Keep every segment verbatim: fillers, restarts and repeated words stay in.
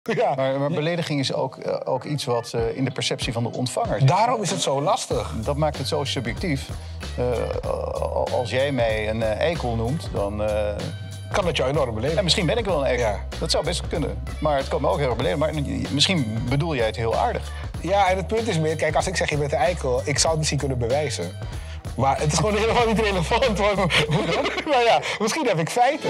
Ja. Maar, maar belediging is ook, uh, ook iets wat uh, in de perceptie van de ontvanger zit. Daarom is het zo lastig. Dat maakt het zo subjectief. Uh, als jij mij een uh, eikel noemt, dan... Uh, kan dat jou enorm beledigen. En misschien ben ik wel een eikel. Ja. Dat zou best kunnen. Maar het kan me ook heel erg beledigen. Maar misschien bedoel jij het heel aardig. Ja, en het punt is meer... Kijk, als ik zeg je bent een eikel, ik zou het misschien kunnen bewijzen. Maar het is gewoon helemaal niet relevant. Want, hoe dan? Nou ja, misschien heb ik feiten.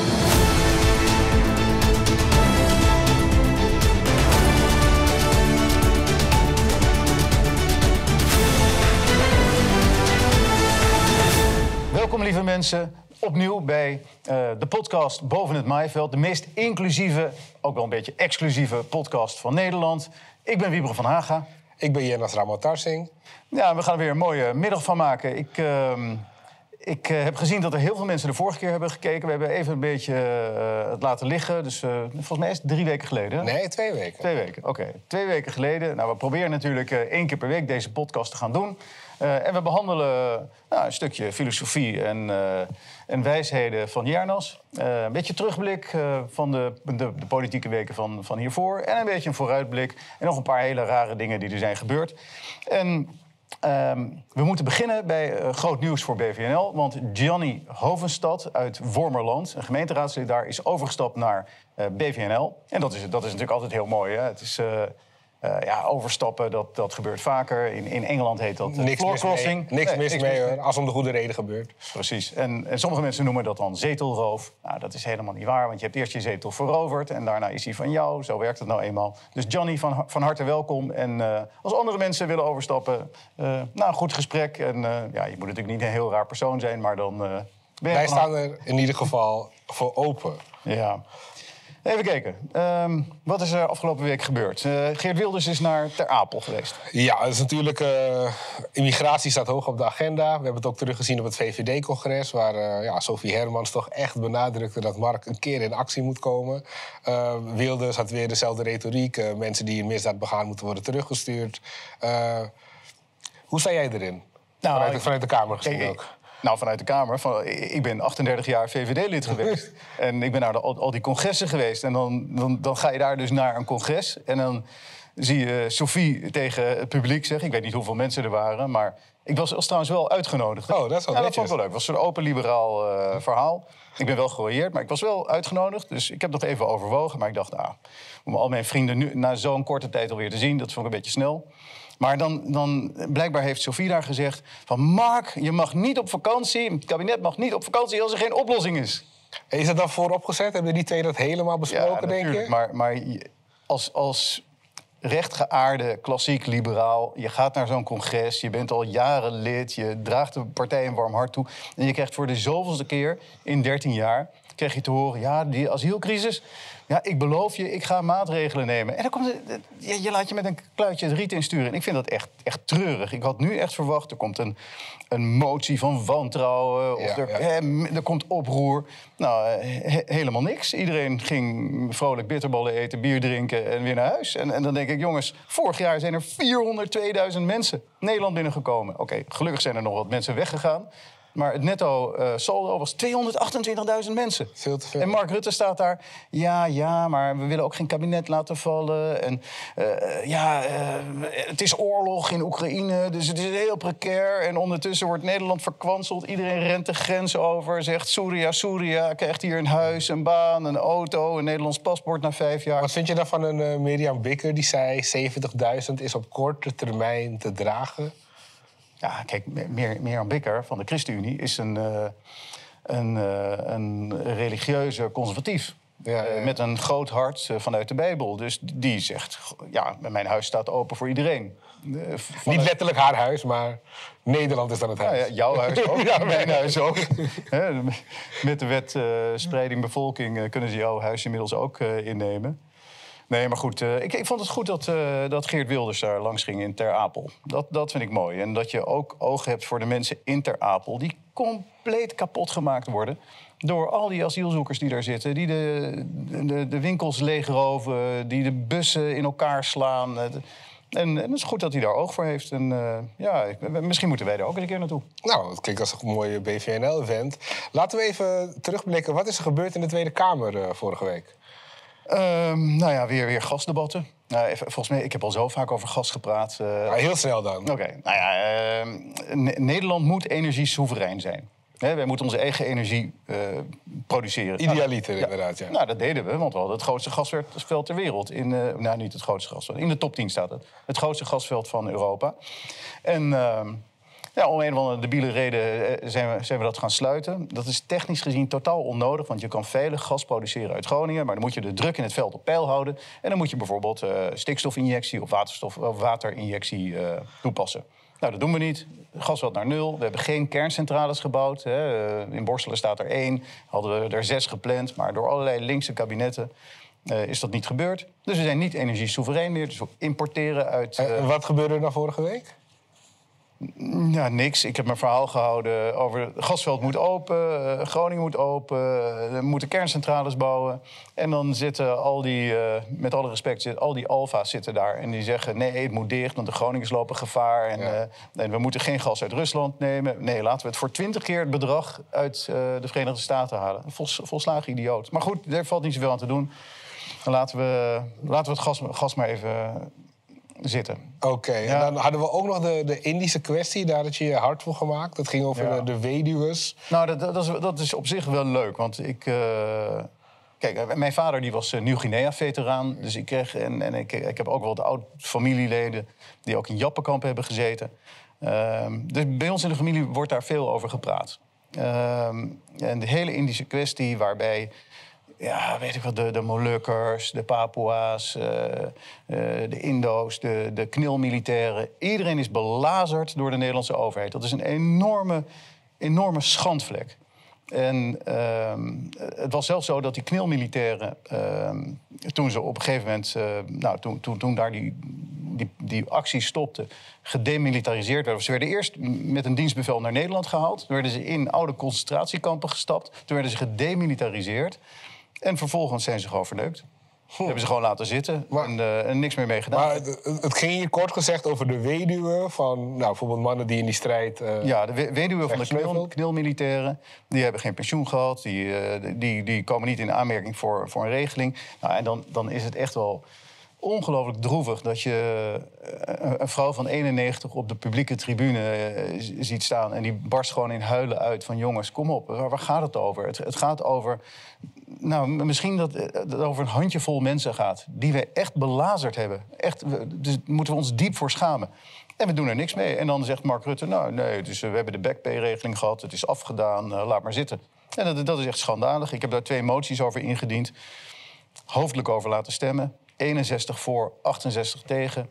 Welkom lieve mensen, opnieuw bij uh, de podcast Boven het Maaiveld. De meest inclusieve, ook wel een beetje exclusieve podcast van Nederland. Ik ben Wiebren van Haga. Ik ben Jennas Ramotarsing. Ja, we gaan er weer een mooie middag van maken. Ik, uh, ik uh, heb gezien dat er heel veel mensen de vorige keer hebben gekeken. We hebben even een beetje uh, het laten liggen. Dus uh, volgens mij is het drie weken geleden. Nee, twee weken. Twee weken, oké. Okay. Twee weken geleden. Nou, we proberen natuurlijk uh, één keer per week deze podcast te gaan doen. Uh, en we behandelen nou, een stukje filosofie en, uh, en wijsheden van Jernas. Uh, een beetje terugblik uh, van de, de, de politieke weken van, van hiervoor. En een beetje een vooruitblik. En nog een paar hele rare dingen die er zijn gebeurd. En uh, we moeten beginnen bij uh, groot nieuws voor B V N L. Want Gianni Hovenstad uit Wormerland, een gemeenteraadslid daar, is overgestapt naar uh, B V N L. En dat is, dat is natuurlijk altijd heel mooi. Hè? Het is... Uh, Uh, ja, overstappen, dat, dat gebeurt vaker. In, in Engeland heet dat uh, floor crossing. Niks nee, mis niks mee, mis hoor, als om de goede reden gebeurt. Precies. En, en sommige mensen noemen dat dan zetelroof. Nou, dat is helemaal niet waar, want je hebt eerst je zetel veroverd... en daarna is hij van jou. Zo werkt het nou eenmaal. Dus Gianni, van, van harte welkom. En uh, als andere mensen willen overstappen, uh, nou, een goed gesprek. En uh, ja, je moet natuurlijk niet een heel raar persoon zijn, maar dan... Uh, ben je Wij staan er in ieder geval voor open. Ja. Even kijken. Um, wat is er afgelopen week gebeurd? Uh, Geert Wilders is naar Ter Apel geweest. Ja, dat is natuurlijk... Uh, immigratie staat hoog op de agenda. We hebben het ook teruggezien op het V V D-congres... waar uh, ja, Sophie Hermans toch echt benadrukte... dat Mark een keer in actie moet komen. Uh, Wilders had weer dezelfde retoriek. Uh, mensen die een misdaad begaan moeten worden teruggestuurd. Uh, hoe sta jij erin? Nou, vanuit, de, vanuit de Kamer gezien ik, ook. Nou, vanuit de Kamer. Van, ik ben achtendertig jaar V V D-lid geweest. En ik ben naar de, al, al die congressen geweest. En dan, dan, dan ga je daar dus naar een congres. En dan zie je Sophie tegen het publiek zeggen... ik weet niet hoeveel mensen er waren, maar ik was, was trouwens wel uitgenodigd. Oh, dat is wel ja, netjes. Dat vond ik wel leuk. Het was een open liberaal uh, verhaal. Ik ben wel gerooieerd, maar ik was wel uitgenodigd. Dus ik heb nog even overwogen. Maar ik dacht, nou, om al mijn vrienden nu na zo'n korte tijd alweer te zien... dat vond ik een beetje snel. Maar dan, dan, blijkbaar heeft Sophie daar gezegd... van Mark, je mag niet op vakantie... het kabinet mag niet op vakantie als er geen oplossing is. En is dat dan vooropgezet? Hebben die twee dat helemaal besproken, ja, denk je? Maar, maar als, als rechtgeaarde, klassiek liberaal... je gaat naar zo'n congres, je bent al jaren lid... je draagt de partij een warm hart toe... en je krijgt voor de zoveelste keer in dertien jaar... krijg je te horen, ja, die asielcrisis... ja, ik beloof je, ik ga maatregelen nemen. En dan komt het, je, je laat je met een kluitje het riet insturen. En ik vind dat echt, echt treurig. Ik had nu echt verwacht, er komt een, een motie van wantrouwen... of ja, er, ja. He, er komt oproer. Nou, he, helemaal niks. Iedereen ging vrolijk bitterballen eten, bier drinken en weer naar huis. En, en dan denk ik, jongens, vorig jaar zijn er vierhonderdtweeduizend mensen Nederland binnengekomen. Oké, okay, gelukkig zijn er nog wat mensen weggegaan... Maar het netto uh, saldo was tweehonderdachtentwintigduizend mensen. Veel te veel. En Mark Rutte staat daar. Ja, ja, maar we willen ook geen kabinet laten vallen. En uh, ja, uh, het is oorlog in Oekraïne, dus het is heel precair. En ondertussen wordt Nederland verkwanseld. Iedereen rent de grens over, zegt Surya, Surya. Krijgt hier een huis, een baan, een auto, een Nederlands paspoort na vijf jaar. Wat vind je dan van een uh, Mirjam Bikker die zei... zeventigduizend is op korte termijn te dragen? Ja, kijk, Mirjam Bikker van de ChristenUnie is een, uh, een, uh, een religieuze conservatief. Ja, ja, ja. Uh, met een groot hart uh, vanuit de Bijbel. Dus die zegt, ja, mijn huis staat open voor iedereen. Uh, vanuit... Niet letterlijk haar huis, maar Nederland is dan het huis. Ja, ja, jouw huis ook, ja, mijn huis ook. Met de wet uh, spreiding bevolking uh, kunnen ze jouw huis inmiddels ook uh, innemen. Nee, maar goed, uh, ik, ik vond het goed dat, uh, dat Geert Wilders daar langs ging in Ter Apel. Dat, dat vind ik mooi. En dat je ook oog hebt voor de mensen in Ter Apel... die compleet kapot gemaakt worden door al die asielzoekers die daar zitten... die de, de, de winkels leegroven, die de bussen in elkaar slaan... En, en het is goed dat hij daar oog voor heeft. En uh, ja, misschien moeten wij daar ook eens een keer naartoe. Nou, dat klinkt als een mooie B V N L-event. Laten we even terugblikken. Wat is er gebeurd in de Tweede Kamer uh, vorige week? Um, nou ja, weer, weer gasdebatten. Uh, volgens mij, ik heb al zo vaak over gas gepraat. Uh, ja, heel snel dan. Oké, okay. nou ja, uh, ne- Nederland moet energiesoeverein zijn. He, wij moeten onze eigen energie uh, produceren. Idealiter, nou, inderdaad, ja. Nou, dat deden we, want we hadden het grootste gasveld ter wereld. In, uh, nou, niet het grootste gasveld, in de top tien staat het. Het grootste gasveld van Europa. En uh, ja, om een of andere debiele reden zijn we, zijn we dat gaan sluiten. Dat is technisch gezien totaal onnodig, want je kan veilig gas produceren uit Groningen, maar dan moet je de druk in het veld op peil houden. En dan moet je bijvoorbeeld uh, stikstofinjectie of, waterstof, of waterinjectie uh, toepassen. Nou, dat doen we niet. Gasveld naar nul. We hebben geen kerncentrales gebouwd. Hè. In Borselen staat er één. Hadden we er zes gepland. Maar door allerlei linkse kabinetten uh, is dat niet gebeurd. Dus we zijn niet energiesoeverein meer. Dus we importeren uit... Uh... En wat gebeurde er nou vorige week? Ja, niks. Ik heb mijn verhaal gehouden over... Het gasveld moet open, uh, Groningen moet open... Uh, we moeten kerncentrales bouwen. En dan zitten al die, uh, met alle respect, zitten, al die alfa's zitten daar. En die zeggen, nee, het moet dicht, want de Groningers lopen gevaar. En, ja. uh, en we moeten geen gas uit Rusland nemen. Nee, laten we het voor twintig keer het bedrag uit uh, de Verenigde Staten halen. Vols, volslagen idioot. Maar goed, daar valt niet zoveel aan te doen. Dan laten we, laten we het gas, gas maar even... zitten. Oké, okay, ja. En dan hadden we ook nog de, de Indische kwestie. Daar had je je hard voor gemaakt. Dat ging over ja. de, de weduws. Nou, dat, dat, is, dat is op zich wel leuk. Want ik... Uh... Kijk, mijn vader die was uh, Nieuw-Guinea-veteraan. Dus ik kreeg... En, en ik, ik heb ook wel de oud-familieleden... die ook in Jappenkamp hebben gezeten. Uh, dus bij ons in de familie wordt daar veel over gepraat. Uh, en de hele Indische kwestie waarbij... Ja, weet ik wat, de, de Molukkers, de Papua's, uh, uh, de Indo's, de, de knilmilitairen. Iedereen is belazerd door de Nederlandse overheid. Dat is een enorme, enorme schandvlek. En uh, het was zelfs zo dat die knilmilitairen, uh, toen ze op een gegeven moment... Uh, nou, toen, toen, toen daar die, die, die actie stopte, gedemilitariseerd werden. Ze werden eerst met een dienstbevel naar Nederland gehaald. Toen werden ze in oude concentratiekampen gestapt. Toen werden ze gedemilitariseerd. En vervolgens zijn ze gewoon verneukt. Hm. Hebben ze gewoon laten zitten maar, en, uh, en niks meer mee gedaan. Maar het, het ging hier kort gezegd over de weduwen van nou, bijvoorbeeld mannen die in die strijd... Uh, ja, de weduwen van de knil, knilmilitairen. Die hebben geen pensioen gehad. Die, uh, die, die komen niet in aanmerking voor, voor een regeling. Nou, en dan, dan is het echt wel ongelooflijk droevig dat je een, een vrouw van eenennegentig op de publieke tribune uh, ziet staan. En die barst gewoon in huilen uit van jongens, kom op, waar, waar gaat het over? Het, het gaat over... Nou, misschien dat het over een handjevol mensen gaat... die we echt belazerd hebben. Echt, dus moeten we ons diep voor schamen. En we doen er niks mee. En dan zegt Mark Rutte... nou, nee, dus we hebben de backpay-regeling gehad... het is afgedaan, uh, laat maar zitten. En dat, dat is echt schandalig. Ik heb daar twee moties over ingediend. Hoofdelijk over laten stemmen. eenenzestig voor, achtenzestig tegen.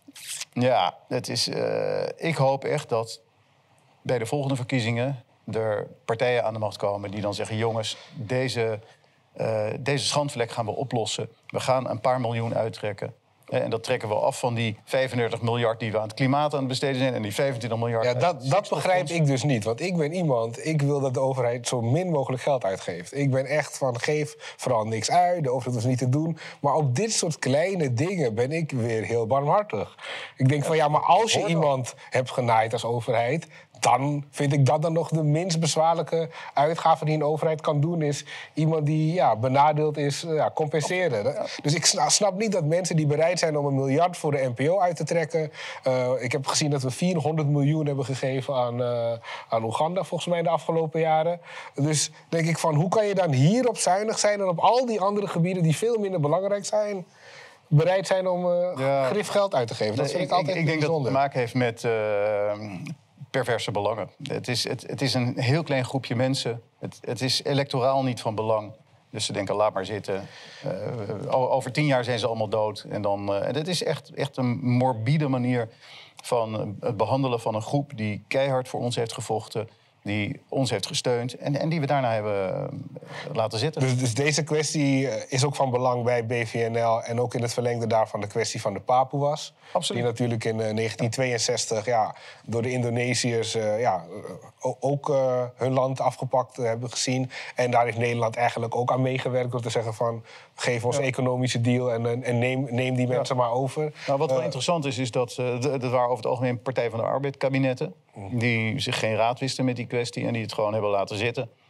Ja, het is, uh, ik hoop echt dat bij de volgende verkiezingen... er partijen aan de macht komen die dan zeggen... jongens, deze... Uh, deze schandvlek gaan we oplossen. We gaan een paar miljoen uittrekken. En dat trekken we af van die vijfendertig miljard die we aan het klimaat aan het besteden zijn... en die vijfentwintig miljard... Ja, dat, dat begrijp ik dus niet. Want ik ben iemand... ik wil dat de overheid zo min mogelijk geld uitgeeft. Ik ben echt van, geef vooral niks uit. De overheid hoeft niet te doen. Maar op dit soort kleine dingen ben ik weer heel barmhartig. Ik denk van, ja, maar als je iemand hebt genaaid als overheid... dan vind ik dat dan nog de minst bezwaarlijke uitgave die een overheid kan doen... is iemand die ja, benadeeld is, ja, compenseren. Ja. Dus ik snap niet dat mensen die bereid zijn om een miljard voor de N P O uit te trekken... Uh, ik heb gezien dat we vierhonderd miljoen hebben gegeven aan, uh, aan Oeganda... volgens mij de afgelopen jaren. Dus denk ik van, hoe kan je dan hierop zuinig zijn... en op al die andere gebieden die veel minder belangrijk zijn... bereid zijn om uh, ja. grif geld uit te geven? Dat vind ik, ik altijd Ik, ik denk dat het te maken heeft met... Uh, perverse belangen. Het is, het, het is een heel klein groepje mensen. Het, het is electoraal niet van belang. Dus ze denken, laat maar zitten. Uh, over tien jaar zijn ze allemaal dood. En dan, uh, het is echt, echt een morbide manier van het behandelen van een groep... die keihard voor ons heeft gevochten... die ons heeft gesteund en, en die we daarna hebben uh, laten zitten. Dus, dus deze kwestie is ook van belang bij B V N L... en ook in het verlengde daarvan de kwestie van de Papua's. Absoluut. Die natuurlijk in uh, negentien tweeënzestig ja, door de Indonesiërs... Uh, ja, uh, ook uh, hun land afgepakt uh, hebben gezien. En daar heeft Nederland eigenlijk ook aan meegewerkt... door te zeggen van, geef ons ja. economische deal... en, en neem, neem die mensen ja. maar over. Nou, wat wel uh, interessant is, is dat... Uh, dat waren over het algemeen Partij van de Arbeid kabinetten... die zich geen raad wisten met die kwestie en die het gewoon hebben laten zitten.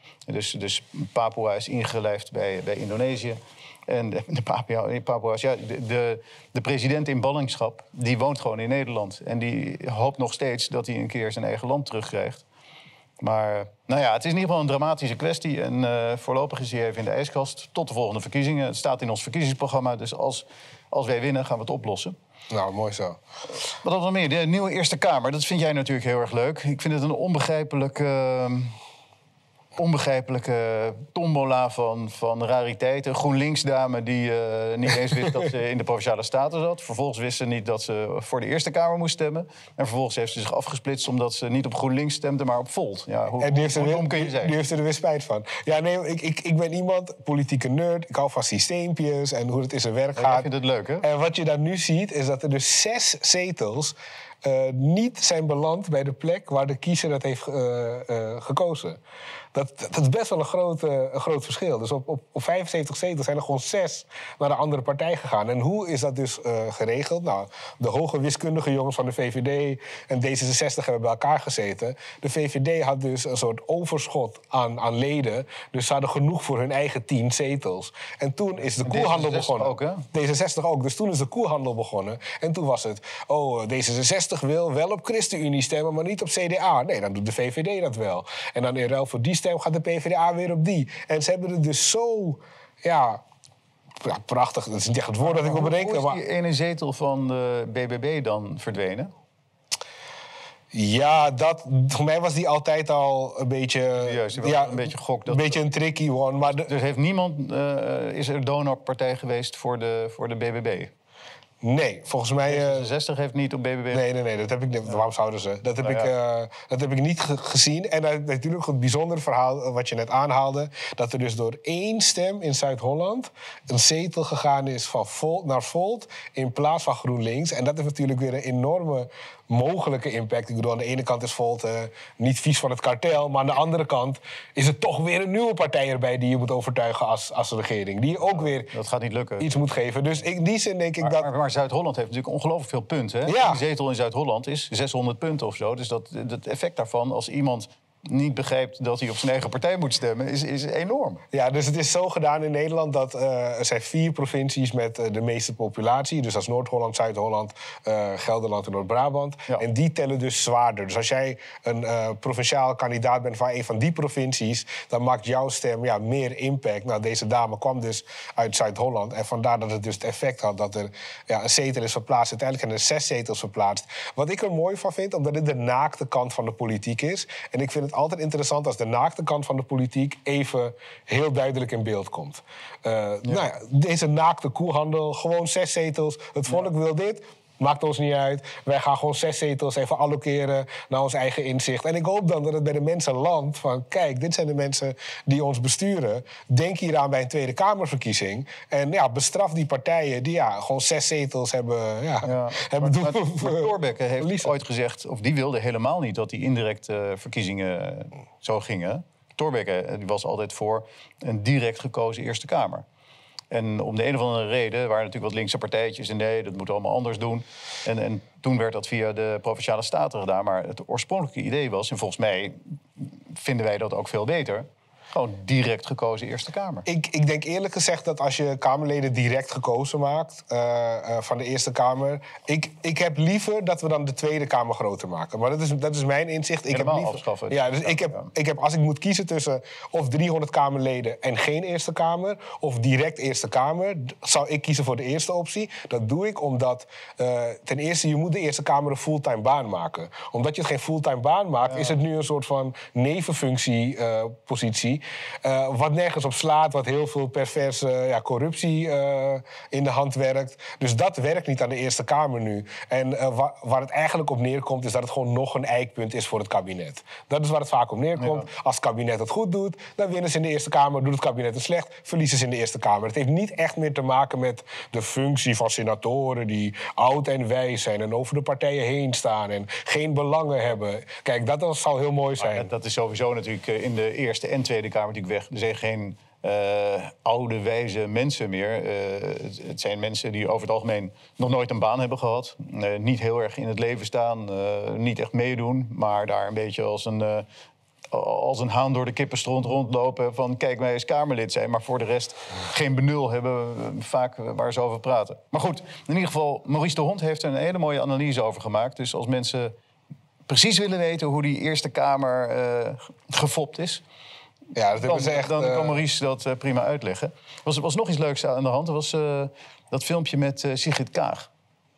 Dus, dus Papua is ingelijfd bij, bij Indonesië. En de, de Papua, Papua's, ja, de, de, de president in ballingschap, die woont gewoon in Nederland. En die hoopt nog steeds dat hij een keer zijn eigen land terugkrijgt. Maar nou ja, het is in ieder geval een dramatische kwestie. En uh, voorlopig is hij even in de ijskast. Tot de volgende verkiezingen. Het staat in ons verkiezingsprogramma. Dus als, als wij winnen, gaan we het oplossen. Nou, mooi zo. Wat dan nog meer? De nieuwe Eerste Kamer. Dat vind jij natuurlijk heel erg leuk. Ik vind het een onbegrijpelijke... Uh, onbegrijpelijke tombola van, van rariteiten. GroenLinks-dame die uh, niet eens wist dat ze in de Provinciale Staten zat. Vervolgens wist ze niet dat ze voor de Eerste Kamer moest stemmen. En vervolgens heeft ze zich afgesplitst omdat ze niet op GroenLinks stemde, maar op Volt. Ja, hoe, en die heeft, hoe er dom kun je weer, zijn? die heeft er weer spijt van. Ja, nee, ik, ik, ik ben iemand, politieke nerd. Ik hou van systeempjes en hoe het in zijn werk Ja, gaat. jij vindt het leuk, hè? En wat je dan nu ziet, is dat er dus zes zetels uh, niet zijn beland bij de plek waar de kiezer dat heeft uh, uh, gekozen. Dat, dat is best wel een groot, uh, een groot verschil. Dus op, op, op vijfenzeventig zetels zijn er gewoon zes naar de andere partij gegaan. En hoe is dat dus uh, geregeld? Nou, de hoge wiskundige jongens van de V V D en D zesenzestig hebben bij elkaar gezeten. De V V D had dus een soort overschot aan, aan leden. Dus ze hadden genoeg voor hun eigen tien zetels. En toen is de koerhandel begonnen. Ook, hè? D zesenzestig ook. Dus toen is de koerhandel begonnen. En toen was het, oh, D zesenzestig wil wel op ChristenUnie stemmen, maar niet op C D A. Nee, dan doet de V V D dat wel. En dan in ruil voor die stem gaat de P v d A weer op die. En ze hebben het dus zo, ja, ja prachtig. Dat is niet echt het woord dat ik wil bedenken. Hoe is die ene zetel van de B B B dan verdwenen? Ja, dat, voor mij was die altijd al een beetje... Juist, ja, een beetje gok. Dat een beetje een tricky one. Maar de, dus heeft niemand, uh, is er donorpartij geweest voor de, voor de B B B? Nee, volgens mij... D zesenzestig heeft niet op B B B... Nee, nee, nee, dat heb ik niet. Waarom zouden ze? Dat heb, nou, ik, ja. uh, dat heb ik niet ge gezien. En uh, natuurlijk het bijzondere verhaal wat je net aanhaalde, dat er dus door één stem in Zuid-Holland een zetel gegaan is van Volt naar Volt in plaats van GroenLinks. En dat heeft natuurlijk weer een enorme mogelijke impact. Ik bedoel, aan de ene kant is Volt uh, niet vies van het kartel, maar aan de andere kant is er toch weer een nieuwe partij erbij die je moet overtuigen als, als regering. Die je ook weer dat gaat niet lukken. Iets moet geven. Dus in die zin denk ik maar, dat... Maar, maar Zuid-Holland heeft natuurlijk ongelooflijk veel punten. Hè? Ja. Een zetel in Zuid-Holland is zeshonderd punten of zo. Dus dat, het effect daarvan, als iemand niet begrijpt dat hij op zijn eigen partij moet stemmen, is, is enorm. Ja, dus het is zo gedaan in Nederland dat uh, er zijn vier provincies met uh, de meeste populatie. Dus dat is Noord-Holland, Zuid-Holland, uh, Gelderland en Noord-Brabant. Ja. En die tellen dus zwaarder. Dus als jij een uh, provinciaal kandidaat bent van een van die provincies, dan maakt jouw stem ja, meer impact. Nou, deze dame kwam dus uit Zuid-Holland. En vandaar dat het dus het effect had dat er ja, een zetel is verplaatst. Uiteindelijk zijn er zes zetels verplaatst. Wat ik er mooi van vind, omdat dit de naakte kant van de politiek is. En ik vind het altijd interessant als de naakte kant van de politiek even heel duidelijk in beeld komt. Uh, ja. Nou ja, deze naakte koehandel, gewoon zes zetels. Het volk ja. wil dit. Maakt ons niet uit. Wij gaan gewoon zes zetels even allokeren naar ons eigen inzicht. En ik hoop dan dat het bij de mensen landt van... kijk, dit zijn de mensen die ons besturen. Denk hieraan bij een Tweede Kamerverkiezing. En ja, bestraf die partijen die ja, gewoon zes zetels hebben... Ja, ja. hebben maar, doen, maar, maar Thorbecke heeft verliezen. ooit gezegd... of die wilde helemaal niet dat die indirecte uh, verkiezingen zo gingen. Thorbecke die was altijd voor een direct gekozen Eerste Kamer. En om de een of andere reden waren natuurlijk wat linkse partijtjes... en nee, dat moeten we allemaal anders doen. En, en toen werd dat via de Provinciale Staten gedaan. Maar het oorspronkelijke idee was... en volgens mij vinden wij dat ook veel beter... gewoon direct gekozen Eerste Kamer. Ik, ik denk eerlijk gezegd dat als je Kamerleden direct gekozen maakt... Uh, uh, van de Eerste Kamer... Ik, ik heb liever dat we dan de Tweede Kamer groter maken. Maar dat is, dat is mijn inzicht. Ik Helemaal heb liever, afschaffen. Ja, dus ik heb, ik heb, als ik moet kiezen tussen of driehonderd Kamerleden... en geen Eerste Kamer, of direct Eerste Kamer... zou ik kiezen voor de eerste optie. Dat doe ik omdat... Uh, ten eerste, je moet de Eerste Kamer een fulltime baan maken. Omdat je het geen fulltime baan maakt... Ja. is het nu een soort van nevenfunctie-positie... Uh, Uh, wat nergens op slaat, wat heel veel perverse uh, ja, corruptie uh, in de hand werkt. Dus dat werkt niet aan de Eerste Kamer nu. En uh, wa waar het eigenlijk op neerkomt, is dat het gewoon nog een eikpunt is voor het kabinet. Dat is waar het vaak op neerkomt. Ja. Als het kabinet het goed doet, dan winnen ze in de Eerste Kamer. Doet het kabinet het slecht, verliezen ze in de Eerste Kamer. Het heeft niet echt meer te maken met de functie van senatoren die oud en wijs zijn en over de partijen heen staan en geen belangen hebben. Kijk, dat zou heel mooi zijn. Dat, dat is sowieso natuurlijk in de Eerste en Tweede Kamer weg. Er zijn geen uh, oude, wijze mensen meer. Uh, het, het zijn mensen die over het algemeen nog nooit een baan hebben gehad. Uh, niet heel erg in het leven staan, uh, niet echt meedoen, maar daar een beetje als een... Uh, als een haan door de kippenstront rondlopen van kijk, wij eens Kamerlid zijn, maar voor de rest geen benul hebben vaak waar ze over praten. Maar goed, in ieder geval, Maurice de Hond heeft er een hele mooie analyse over gemaakt. Dus als mensen precies willen weten hoe die Eerste Kamer uh, gefopt is, ja, dat dan, ze echt, dan kan uh... Maurice dat uh, prima uitleggen. Er was, was nog iets leuks aan de hand. Er was uh, dat filmpje met uh, Sigrid Kaag.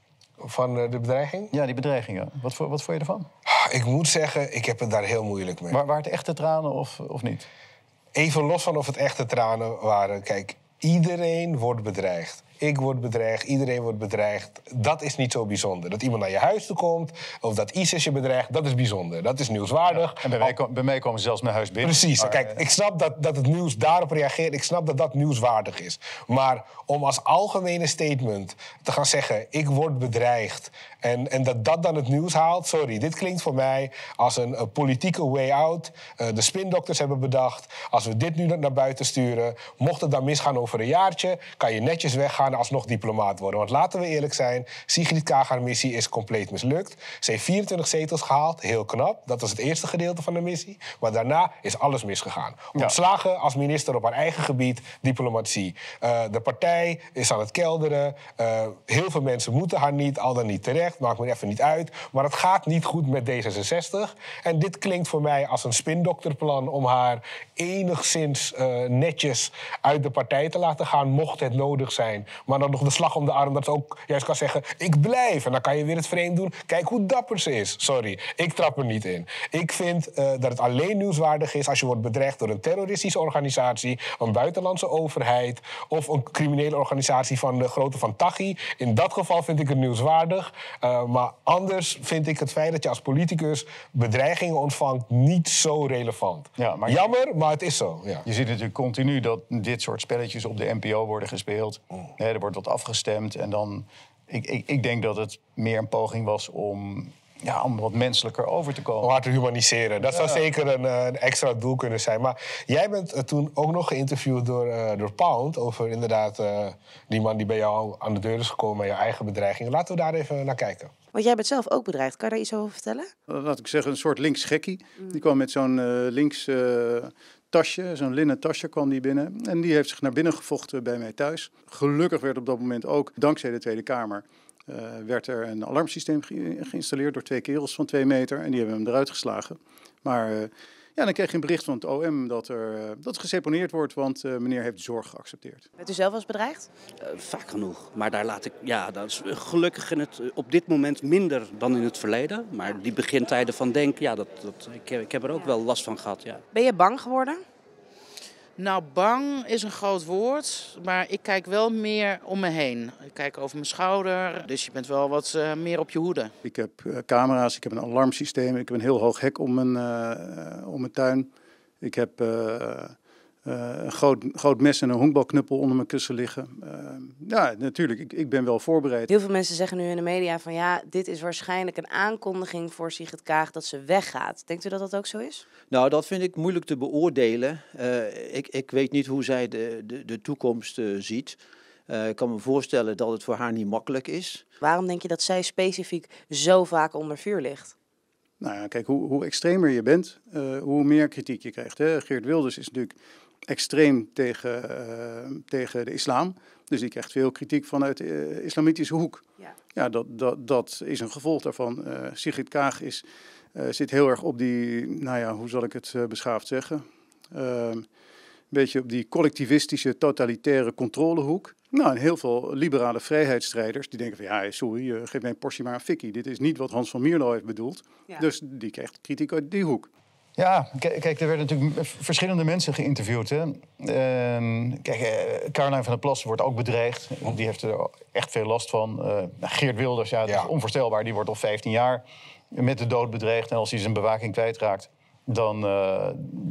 Van uh, de bedreiging? Ja, die bedreigingen. Wat, voor, wat vond je ervan? Ik moet zeggen, ik heb het daar heel moeilijk mee. Waar, waren het echte tranen of, of niet? Even los van of het echte tranen waren. Kijk, iedereen wordt bedreigd. Ik word bedreigd, iedereen wordt bedreigd. Dat is niet zo bijzonder. Dat iemand naar je huis toe komt of dat ISIS je bedreigt, dat is bijzonder. Dat is nieuwswaardig. Ja, en bij mij, kom, bij mij komen ze zelfs mijn huis binnen. Precies. Maar, Kijk, ik snap dat, dat het nieuws daarop reageert. Ik snap dat dat nieuwswaardig is. Maar om als algemene statement te gaan zeggen, ik word bedreigd, en, en dat dat dan het nieuws haalt, sorry, dit klinkt voor mij als een, een politieke way out. Uh, de spindokters hebben bedacht, als we dit nu naar buiten sturen, mocht het dan misgaan over een jaartje, kan je netjes weggaan en alsnog diplomaat worden. Want laten we eerlijk zijn, Sigrid Kaag haar missie is compleet mislukt. Ze heeft vierentwintig zetels gehaald, heel knap. Dat was het eerste gedeelte van de missie. Maar daarna is alles misgegaan. Ja. Ontslagen als minister op haar eigen gebied, diplomatie. Uh, de partij is aan het kelderen. Uh, heel veel mensen moeten haar niet, al dan niet terecht. Maakt me even niet uit. Maar het gaat niet goed met D zesenzestig. En dit klinkt voor mij als een spindokterplan om haar enigszins uh, netjes uit de partij te laten gaan, mocht het nodig zijn. Maar dan nog de slag om de arm dat ze ook juist kan zeggen, ik blijf. En dan kan je weer het vreemd doen. Kijk hoe dapper ze is. Sorry, ik trap er niet in. Ik vind uh, dat het alleen nieuwswaardig is als je wordt bedreigd door een terroristische organisatie, een buitenlandse overheid of een criminele organisatie van de grootte van Taghi. In dat geval vind ik het nieuwswaardig. Uh, maar anders vind ik het feit dat je als politicus bedreigingen ontvangt niet zo relevant. Ja, maar jammer, maar het is zo. Ja. Je ziet natuurlijk continu dat dit soort spelletjes op de N P O worden gespeeld. Mm. Nee, er wordt wat afgestemd en dan... Ik, ik, ik denk dat het meer een poging was om... Ja, om wat menselijker over te komen. Om haar te humaniseren. Dat ja. zou zeker een, een extra doel kunnen zijn. Maar jij bent uh, toen ook nog geïnterviewd door, uh, door Pound... over inderdaad uh, die man die bij jou aan de deur is gekomen... met jouw eigen bedreiging. Laten we daar even naar kijken. Want jij bent zelf ook bedreigd. Kan je daar iets over vertellen? Laat ik zeggen, een soort links gekkie. Mm. Die kwam met zo'n uh, links uh, tasje, zo'n linnen tasje kwam die binnen. En die heeft zich naar binnen gevochten bij mij thuis. Gelukkig werd op dat moment ook, dankzij de Tweede Kamer... Uh, werd er een alarmsysteem ge- geïnstalleerd door twee kerels van twee meter. En die hebben hem eruit geslagen. Maar uh, ja, dan kreeg je een bericht van het O M dat er, uh, dat er geseponeerd wordt, want uh, meneer heeft zorg geaccepteerd. Bent u zelf wel eens bedreigd? Uh, vaak genoeg. Maar daar laat ik, ja, dat is gelukkig in het, op dit moment minder dan in het verleden. Maar die begintijden van Denk, ja, dat, dat, ik, ik heb er ook wel last van gehad. Ja. Ben je bang geworden? Nou, bang is een groot woord, maar ik kijk wel meer om me heen. Ik kijk over mijn schouder, dus je bent wel wat uh, meer op je hoede. Ik heb uh, camera's, ik heb een alarmsysteem, ik heb een heel hoog hek om mijn, uh, om mijn tuin. Ik heb uh, uh, een groot, groot mes en een honkbalknuppel onder mijn kussen liggen. Uh, ja, natuurlijk, ik, ik ben wel voorbereid. Heel veel mensen zeggen nu in de media van ja, dit is waarschijnlijk een aankondiging voor Sigrid Kaag dat ze weggaat. Denkt u dat dat ook zo is? Nou, dat vind ik moeilijk te beoordelen. Uh, ik, ik weet niet hoe zij de, de, de toekomst uh, ziet. Uh, ik kan me voorstellen dat het voor haar niet makkelijk is. Waarom denk je dat zij specifiek zo vaak onder vuur ligt? Nou ja, kijk, hoe, hoe extremer je bent, uh, hoe meer kritiek je krijgt. Hè? Geert Wilders is natuurlijk extreem tegen, uh, tegen de islam. Dus die krijgt veel kritiek vanuit de uh, islamitische hoek. Ja, ja dat, dat, dat is een gevolg daarvan. Uh, Sigrid Kaag is... Uh, zit heel erg op die, nou ja, hoe zal ik het uh, beschaafd zeggen? Uh, een beetje op die collectivistische, totalitaire controlehoek. Nou, en heel veel liberale vrijheidsstrijders die denken van ja, sorry, uh, geef mij een portie maar een fikkie. Dit is niet wat Hans van Mierlo heeft bedoeld. Ja. Dus die krijgt kritiek uit die hoek. Ja, k- kijk, er werden natuurlijk verschillende mensen geïnterviewd. Hè. Uh, kijk, uh, Caroline van der Plas wordt ook bedreigd. Die heeft er echt veel last van. Uh, Geert Wilders, ja, dat ja. is onvoorstelbaar. Die wordt al vijftien jaar met de dood bedreigd. En als hij zijn bewaking kwijtraakt, dan, uh,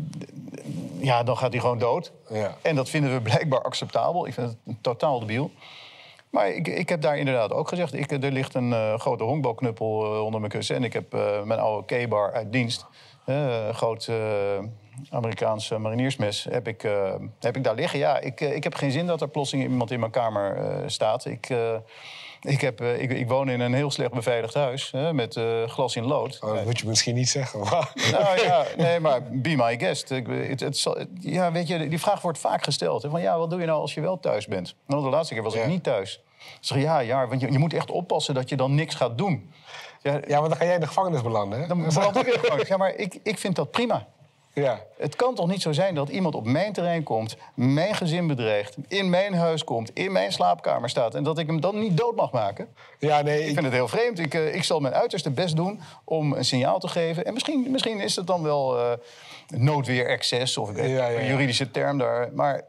ja, dan gaat hij gewoon dood. Ja. En dat vinden we blijkbaar acceptabel. Ik vind het totaal debiel. Maar ik, ik heb daar inderdaad ook gezegd... Ik, er ligt een uh, grote honkbalknuppel uh, onder mijn kussen... en ik heb uh, mijn oude K-bar uit dienst... Uh, een groot uh, Amerikaans uh, mariniersmes heb ik, uh, heb ik daar liggen. Ja, ik, uh, ik heb geen zin dat er plotseling iemand in mijn kamer uh, staat. Ik, uh, Ik, heb, uh, ik, ik woon in een heel slecht beveiligd huis hè, met uh, glas in lood. Oh, dat moet je misschien niet zeggen. Maar... Nou ja, nee, maar be my guest. Ik, het, het, het, ja, weet je, die vraag wordt vaak gesteld. Hè, van ja, wat doe je nou als je wel thuis bent? Nou, de laatste keer was ja. ik niet thuis. Ik zeg ja, ja, want je, je moet echt oppassen dat je dan niks gaat doen. Ja, ja, maar dan ga jij in de gevangenis belanden, hè? Dan beland ik in de gevangenis. Ja, maar ik, ik vind dat prima. Ja. Het kan toch niet zo zijn dat iemand op mijn terrein komt, mijn gezin bedreigt, in mijn huis komt, in mijn slaapkamer staat en dat ik hem dan niet dood mag maken? Ja, nee, ik... ik vind het heel vreemd. Ik, uh, ik zal mijn uiterste best doen om een signaal te geven. En misschien, misschien is het dan wel uh, noodweer-excess of ik weet ja, ja, ja. een juridische term daar. Maar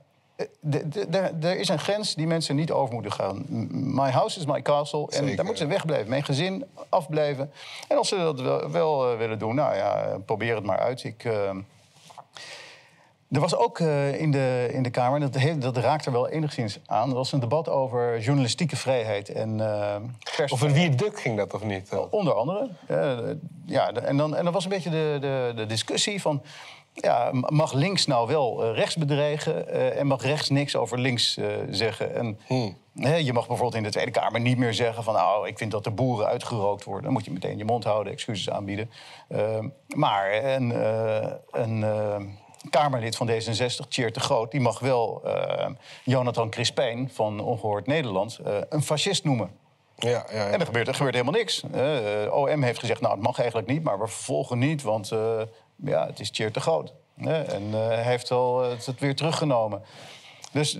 er is een grens die mensen niet over moeten gaan. My house is my castle. En Zeker. Daar moeten ze wegblijven. Mijn gezin afblijven. En als ze dat wel, wel uh, willen doen, nou ja, probeer het maar uit. Ik, uh... Er was ook uh, in, de, in de Kamer, dat, heeft, dat raakt er wel enigszins aan... er was een debat over journalistieke vrijheid en uh, pers. Over Wierduk ging dat, of niet? Onder andere. Uh, ja, en dan, en dan was een beetje de, de, de discussie van... Ja, mag links nou wel uh, rechts bedreigen uh, en mag rechts niks over links uh, zeggen? En, hmm. hè, je mag bijvoorbeeld in de Tweede Kamer niet meer zeggen van... nou, ik vind dat de boeren uitgerookt worden. Dan moet je meteen je mond houden, excuses aanbieden. Uh, maar een, uh, een uh, Kamerlid van D zesenzestig, Tjeerd de Groot... die mag wel uh, Jonathan Crispijn van Ongehoord Nederland uh, een fascist noemen. Ja, ja, ja. En er gebeurt, er gebeurt helemaal niks. Uh, O M heeft gezegd, nou, het mag eigenlijk niet, maar we vervolgen niet, want... Uh, Ja, het is Tjeerd de Groot. Ja, en uh, hij heeft al uh, het weer teruggenomen. Dus,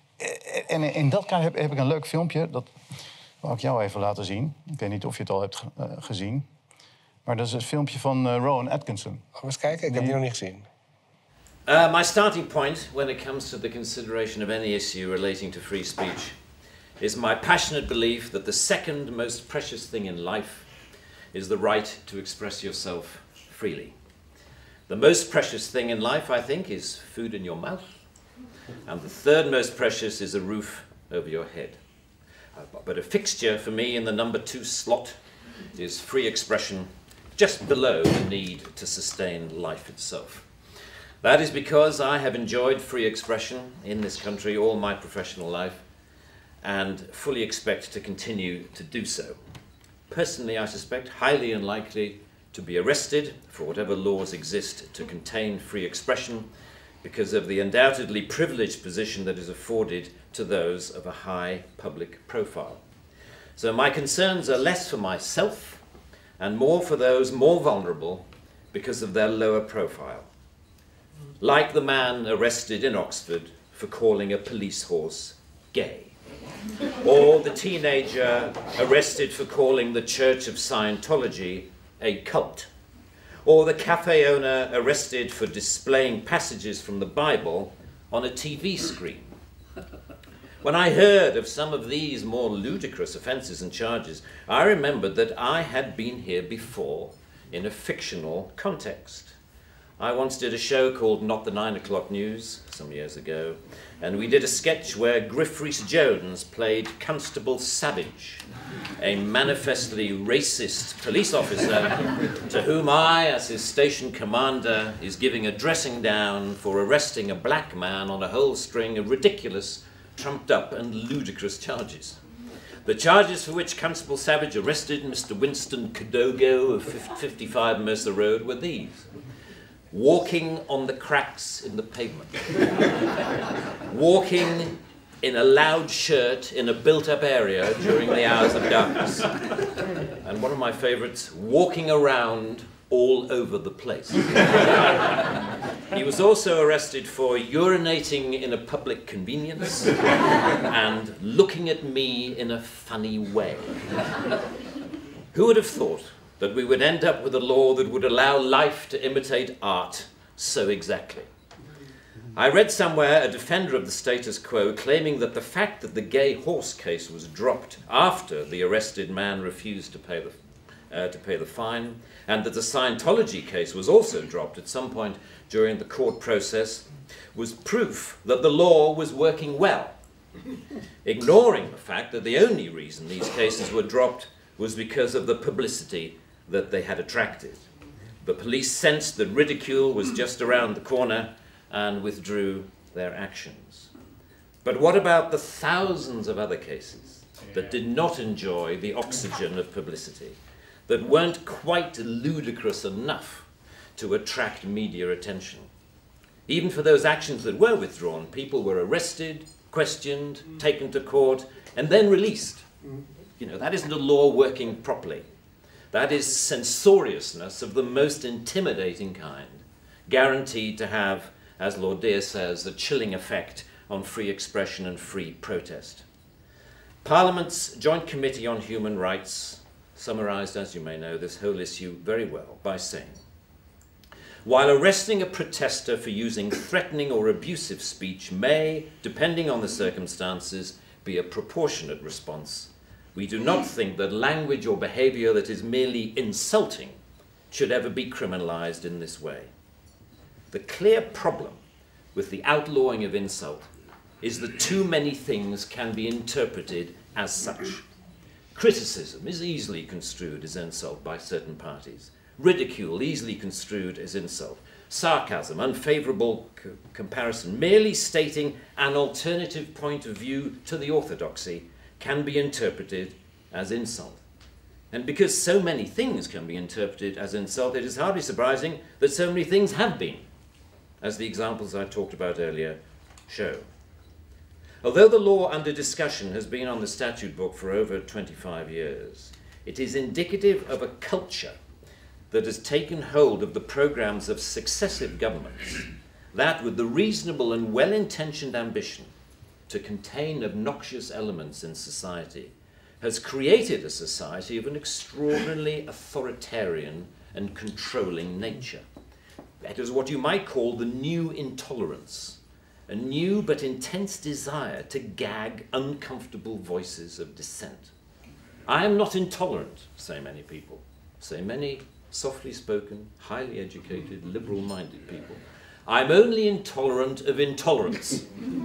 en in dat kader heb, heb ik een leuk filmpje. Dat wou ik jou even laten zien. Ik weet niet of je het al hebt uh, gezien. Maar dat is het filmpje van uh, Rowan Atkinson. Gaan we eens kijken? Ik heb die nog niet gezien. Uh, my starting point when it comes to the consideration of any issue relating to free speech is my passionate belief that the second most precious thing in life is the right to express yourself freely. The most precious thing in life, I think, is food in your mouth. And the third most precious is a roof over your head. Uh, but a fixture for me in the number two slot is free expression, just below the need to sustain life itself. That is because I have enjoyed free expression in this country all my professional life and fully expect to continue to do so. Personally, I suspect, highly unlikely to be arrested for whatever laws exist to contain free expression because of the undoubtedly privileged position that is afforded to those of a high public profile. So my concerns are less for myself and more for those more vulnerable because of their lower profile. Like the man arrested in Oxford for calling a police horse gay. Or the teenager arrested for calling the Church of Scientology a cult, or the cafe owner arrested for displaying passages from the Bible on a T V screen. When I heard of some of these more ludicrous offences and charges, I remembered that I had been here before in a fictional context. I once did a show called Not the Nine O'Clock News some years ago, and we did a sketch where Griff Rhys-Jones played Constable Savage, a manifestly racist police officer to whom I, as his station commander, is giving a dressing down for arresting a black man on a whole string of ridiculous, trumped up and ludicrous charges. The charges for which Constable Savage arrested Mister Winston Kadogo of fifty-five Mercer Road were these. Walking on the cracks in the pavement. Walking in a loud shirt in a built-up area during the hours of darkness. And one of my favorites, walking around all over the place. He was also arrested for urinating in a public convenience and looking at me in a funny way. Who would have thought that we would end up with a law that would allow life to imitate art so exactly? I read somewhere a defender of the status quo claiming that the fact that the gay horse case was dropped after the arrested man refused to pay the, uh, to pay the fine, and that the Scientology case was also dropped at some point during the court process, was proof that the law was working well, ignoring the fact that the only reason these cases were dropped was because of the publicity that they had attracted. The police sensed that ridicule was just around the corner and withdrew their actions. But what about the thousands of other cases that did not enjoy the oxygen of publicity, that weren't quite ludicrous enough to attract media attention. Even for those actions that were withdrawn, people were arrested, questioned, taken to court, and then released. You know, that isn't a law working properly. That is censoriousness of the most intimidating kind, guaranteed to have, as Lord Dear says, a chilling effect on free expression and free protest. Parliament's Joint Committee on Human Rights summarised, as you may know, this whole issue very well by saying, while arresting a protester for using threatening or abusive speech may, depending on the circumstances, be a proportionate response, we do not think that language or behaviour that is merely insulting should ever be criminalised in this way. The clear problem with the outlawing of insult is that too many things can be interpreted as such. Criticism is easily construed as insult by certain parties. Ridicule easily construed as insult. Sarcasm, unfavourable co comparison, merely stating an alternative point of view to the orthodoxy can be interpreted as insult. And because so many things can be interpreted as insult, it is hardly surprising that so many things have been, as the examples I talked about earlier show. Although the law under discussion has been on the statute book for over twenty-five years, it is indicative of a culture that has taken hold of the programmes of successive governments, that with the reasonable and well-intentioned ambition to contain obnoxious elements in society, has created a society of an extraordinarily authoritarian and controlling nature. That is what you might call the new intolerance, a new but intense desire to gag uncomfortable voices of dissent. I am not intolerant, say many people, say many softly spoken, highly educated, liberal-minded people. I'm only intolerant of intolerance.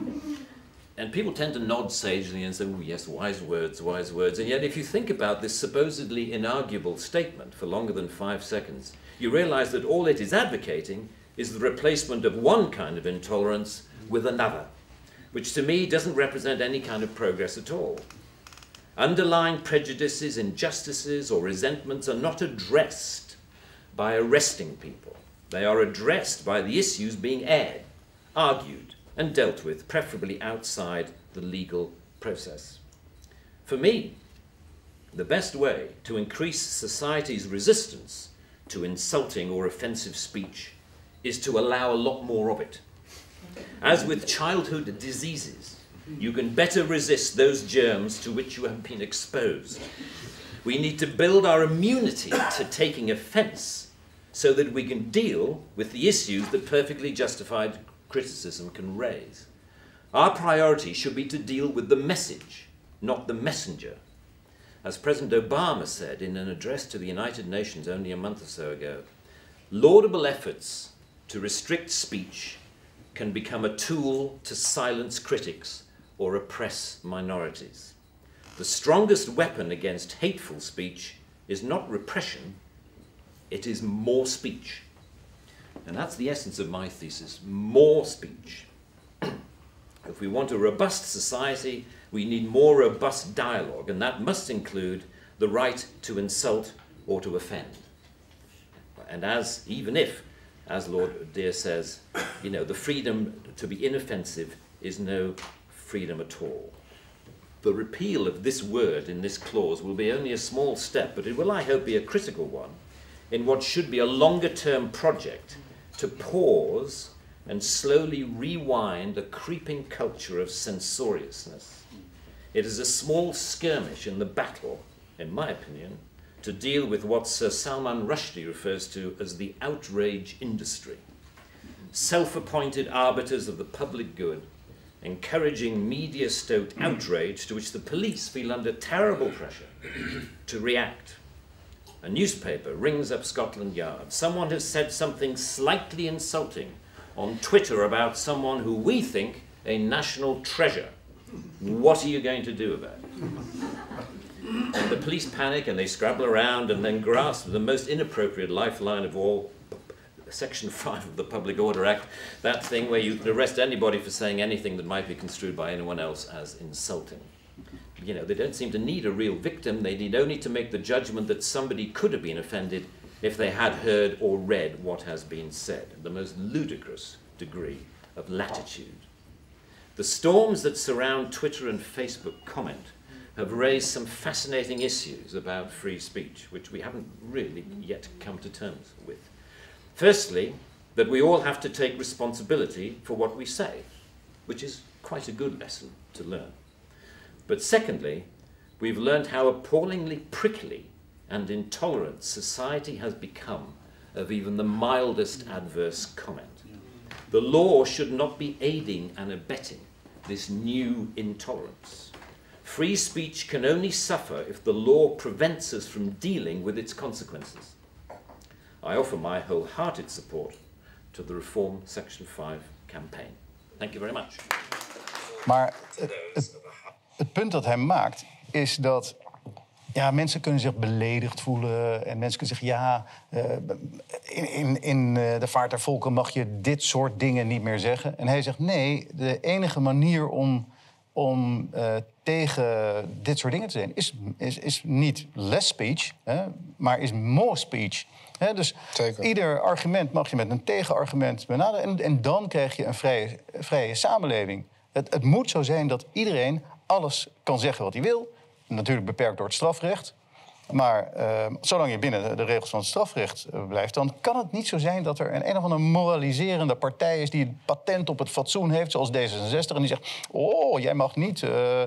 And people tend to nod sagely and say, oh yes, wise words, wise words. And yet if you think about this supposedly inarguable statement for longer than five seconds, you realize that all it is advocating is the replacement of one kind of intolerance with another, which to me doesn't represent any kind of progress at all. Underlying prejudices, injustices, or resentments are not addressed by arresting people. They are addressed by the issues being aired, argued, and dealt with, preferably outside the legal process. For me, the best way to increase society's resistance to insulting or offensive speech is to allow a lot more of it. As with childhood diseases, you can better resist those germs to which you have been exposed. We need to build our immunity to taking offence so that we can deal with the issues that perfectly justified criticism can raise. Our priority should be to deal with the message, not the messenger. As President Obama said in an address to the United Nations only a month or so ago, laudable efforts to restrict speech can become a tool to silence critics or oppress minorities. The strongest weapon against hateful speech is not repression, it is more speech. And that's the essence of my thesis, more speech. If we want a robust society, we need more robust dialogue, and that must include the right to insult or to offend. And as, even if, as Lord Dear says, you know, the freedom to be inoffensive is no freedom at all. The repeal of this word in this clause will be only a small step, but it will, I hope, be a critical one in what should be a longer-term project to pause and slowly rewind a creeping culture of censoriousness. It is a small skirmish in the battle, in my opinion, to deal with what Sir Salman Rushdie refers to as the outrage industry. Self-appointed arbiters of the public good, encouraging media-stoked outrage to which the police feel under terrible pressure to react. A newspaper rings up Scotland Yard. Someone has said something slightly insulting on Twitter about someone who we think a national treasure. What are you going to do about it? And the police panic and they scrabble around and then grasp the most inappropriate lifeline of all, Section five of the Public Order Act, that thing where you can arrest anybody for saying anything that might be construed by anyone else as insulting. you know, they don't seem to need a real victim. They need only to make the judgment that somebody could have been offended if they had heard or read what has been said. The most ludicrous degree of latitude. The storms that surround Twitter and Facebook comment have raised some fascinating issues about free speech, which we haven't really yet come to terms with. Firstly, that we all have to take responsibility for what we say, which is quite a good lesson to learn. But secondly, we've learned how appallingly prickly and intolerant society has become of even the mildest adverse comment. The law should not be aiding and abetting this new intolerance. Free speech can only suffer if the law prevents us from dealing with its consequences. I offer my wholehearted support to the Reform Section five campaign. Thank you very much. Maar het, het, het punt dat hij maakt is dat ja, mensen kunnen zich beledigd voelen. En mensen kunnen zeggen, ja, uh, in, in, in de vaart der volken mag je dit soort dingen niet meer zeggen. En hij zegt, nee, de enige manier om, om uh, tegen dit soort dingen te zijn is, is, is niet less speech, hè, maar is more speech. He, dus Zeker. Ieder argument mag je met een tegenargument benaderen. En, en dan krijg je een vrije, vrije samenleving. Het, het moet zo zijn dat iedereen alles kan zeggen wat hij wil. Natuurlijk beperkt door het strafrecht. Maar uh, zolang je binnen de regels van het strafrecht uh, blijft, dan kan het niet zo zijn dat er een een of andere moraliserende partij is die een patent op het fatsoen heeft, zoals D zesenzestig, en die zegt, oh, jij mag niet uh,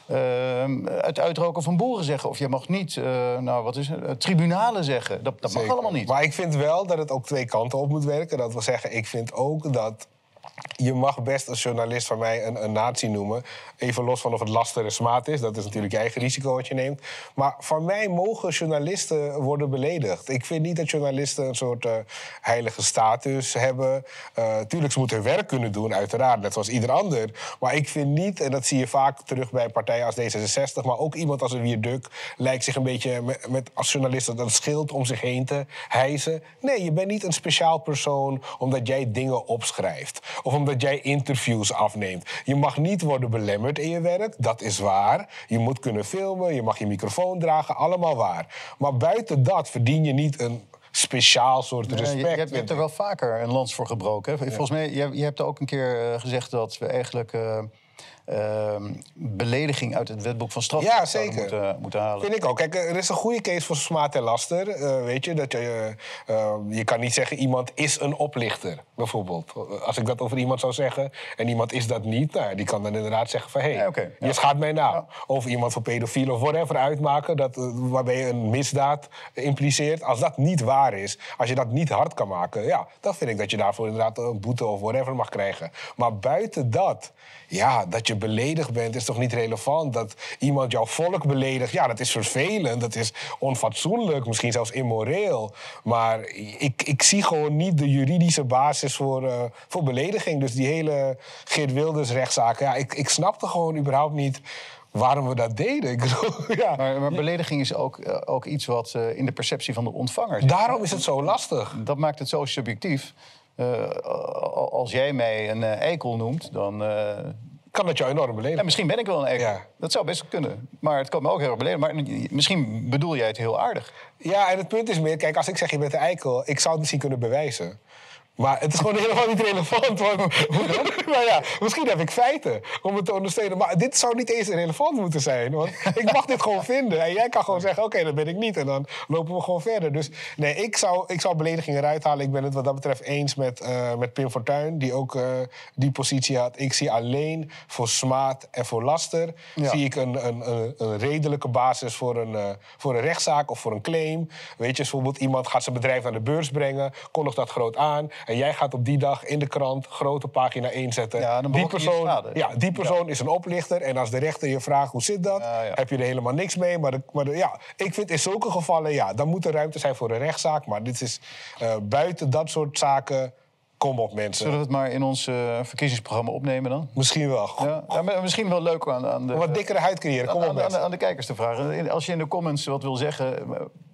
uh, het uitroken van boeren zeggen, of jij mag niet, uh, nou, wat is het, uh, tribunalen zeggen. Dat, dat mag allemaal niet. Maar ik vind wel dat het ook twee kanten op moet werken. Dat wil zeggen, ik vind ook dat je mag best als journalist van mij een, een nazi noemen. Even los van of het laster en smaad is. Dat is natuurlijk je eigen risico wat je neemt. Maar van mij mogen journalisten worden beledigd. Ik vind niet dat journalisten een soort uh, heilige status hebben. Uh, tuurlijk, ze moeten hun werk kunnen doen, uiteraard. Net zoals ieder ander. Maar ik vind niet, en dat zie je vaak terug bij partijen als D zesenzestig... maar ook iemand als een Wierduk lijkt zich een beetje met, met als journalist dat schild om zich heen te hijsen. Nee, je bent niet een speciaal persoon omdat jij dingen opschrijft. Of omdat jij interviews afneemt. Je mag niet worden belemmerd in je werk, dat is waar. Je moet kunnen filmen, je mag je microfoon dragen, allemaal waar. Maar buiten dat verdien je niet een speciaal soort respect. Ja, je, je, hebt, je hebt er wel vaker een lans voor gebroken. Hè? Volgens mij, je, je hebt ook een keer uh, gezegd dat we eigenlijk Uh, Uh, belediging uit het wetboek van strafrecht ja, zeker. Moeten, moeten halen. Vind ik ook. Kijk, er is een goede case voor smaad en laster. Uh, weet je, dat je, uh, je kan niet zeggen iemand is een oplichter, bijvoorbeeld. Als ik dat over iemand zou zeggen en iemand is dat niet, nou, die kan dan inderdaad zeggen van hé, hey, ja, okay, je ja. schaadt mij naam. Ja. Of iemand voor pedofiel of whatever uitmaken, dat, uh, waarbij je een misdaad impliceert. Als dat niet waar is, als je dat niet hard kan maken, ja, dan vind ik dat je daarvoor inderdaad een boete of whatever mag krijgen. Maar buiten dat, ja, dat je beledigd bent, is toch niet relevant? Dat iemand jouw volk beledigt, ja, dat is vervelend, dat is onfatsoenlijk, misschien zelfs immoreel. Maar ik, ik zie gewoon niet de juridische basis voor, uh, voor belediging. Dus die hele Geert Wilders rechtszaak, ja, ik, ik snapte gewoon überhaupt niet waarom we dat deden. Ik bedoel, ja. maar, maar belediging is ook, uh, ook iets wat uh, in de perceptie van de ontvanger zit. Daarom is het zo lastig. Dat maakt het zo subjectief. Uh, als jij mij een uh, eikel noemt, dan Uh, kan dat jou enorm beledigen. En misschien ben ik wel een eikel. Ja. Dat zou best kunnen. Maar het kan me ook heel erg beledigen. Maar misschien bedoel jij het heel aardig. Ja, en het punt is meer, kijk, als ik zeg je bent een eikel, ik zou het misschien kunnen bewijzen. Maar het is gewoon helemaal niet relevant. Want, nou ja, misschien heb ik feiten om het te ondersteunen. Maar dit zou niet eens relevant moeten zijn. Want ik mag dit gewoon vinden. En jij kan gewoon zeggen, oké, okay, dat ben ik niet. En dan lopen we gewoon verder. Dus nee, ik zou, ik zou beledigingen eruit halen. Ik ben het wat dat betreft eens met, uh, met Pim Fortuyn, die ook uh, die positie had. Ik zie alleen voor smaad en voor laster ja. zie ik een, een, een, een redelijke basis voor een, uh, voor een rechtszaak of voor een claim. Weet je, bijvoorbeeld iemand gaat zijn bedrijf naar de beurs brengen, kondigt dat groot aan. En jij gaat op die dag in de krant grote pagina één zetten. Ja, die persoon, schade, ja, die persoon ja. is een oplichter. En als de rechter je vraagt hoe zit dat, ja, ja. heb je er helemaal niks mee. Maar, de, maar de, ja, ik vind in zulke gevallen, ja, dan moet er ruimte zijn voor een rechtszaak. Maar dit is uh, buiten dat soort zaken. Kom op, mensen. Zullen we het maar in ons uh, verkiezingsprogramma opnemen dan? Misschien wel. Ja, ja, misschien wel leuk aan, aan de... Wat dikkere huid creëren, kom aan, op, aan, aan, de, aan de kijkers te vragen. Als je in de comments wat wil zeggen,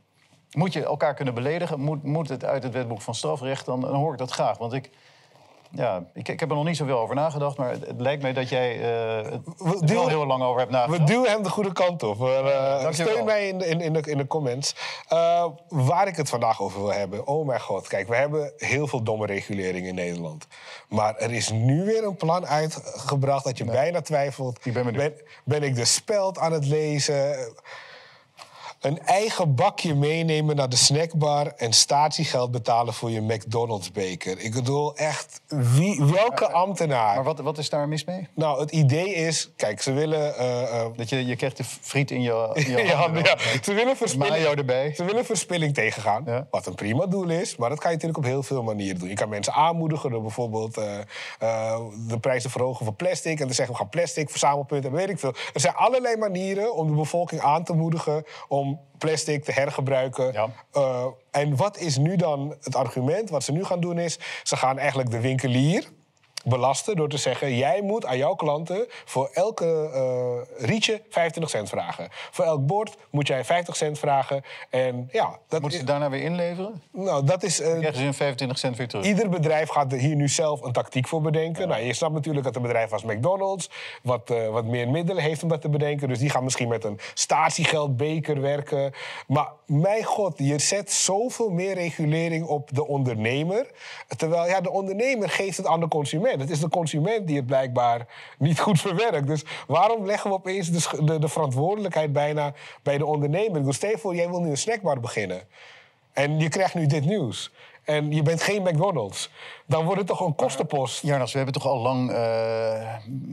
moet je elkaar kunnen beledigen? Moet, moet het uit het wetboek van strafrecht? Dan, dan hoor ik dat graag. Want ik, Ja, ik, ik heb er nog niet zoveel over nagedacht, maar het, het lijkt mij dat jij uh, het We er wel heel lang over hebt nagedacht. We duwen hem de goede kant op. Uh, Dankjewel. Steun mij in de, in, in de, in de comments. Uh, waar ik het vandaag over wil hebben. Oh mijn god, kijk, we hebben heel veel domme regulering in Nederland. Maar er is nu weer een plan uitgebracht dat je nee. bijna twijfelt. Ik ben, ben, ben ik de speld aan het lezen? Een eigen bakje meenemen naar de snackbar en statiegeld betalen voor je McDonald's-beker. Ik bedoel echt, wie, welke ambtenaar? Maar wat, wat is daar mis mee? Nou, het idee is, kijk, ze willen... Uh, uh, dat je, je krijgt de friet in je, in je ja, handen. Ja. Ze willen verspilling, mayo erbij. Ze willen verspilling tegengaan, ja. Wat een prima doel is. Maar dat kan je natuurlijk op heel veel manieren doen. Je kan mensen aanmoedigen door bijvoorbeeld uh, uh, de prijs te verhogen voor plastic. En te zeggen, we gaan plastic, verzamelpunten, weet ik veel. Er zijn allerlei manieren om de bevolking aan te moedigen om plastic te hergebruiken. Ja. Uh, en wat is nu dan het argument? Wat ze nu gaan doen is, ze gaan eigenlijk de winkelier belasten door te zeggen, jij moet aan jouw klanten voor elke uh, rietje vijfentwintig cent vragen. Voor elk bord moet jij vijftig cent vragen. En ja, dat moeten ze daarna weer inleveren? Nou, dat is... Uh, Dan krijgen ze hun vijfentwintig cent weer terug. Ieder bedrijf gaat er hier nu zelf een tactiek voor bedenken. Ja. Nou, je snapt natuurlijk dat een bedrijf als McDonald's wat, uh, wat meer middelen heeft om dat te bedenken. Dus die gaan misschien met een statiegeldbeker werken. Maar mijn god, je zet zoveel meer regulering op de ondernemer. Terwijl ja, de ondernemer geeft het aan de consument. Het is de consument die het blijkbaar niet goed verwerkt. Dus waarom leggen we opeens de, de, de verantwoordelijkheid bijna bij de ondernemer? Ik wil stel je voor, jij wil nu een snackbar beginnen. En je krijgt nu dit nieuws. En je bent geen McDonald's. Dan wordt het toch een kostenpost. Jarnas, we hebben toch al lang uh,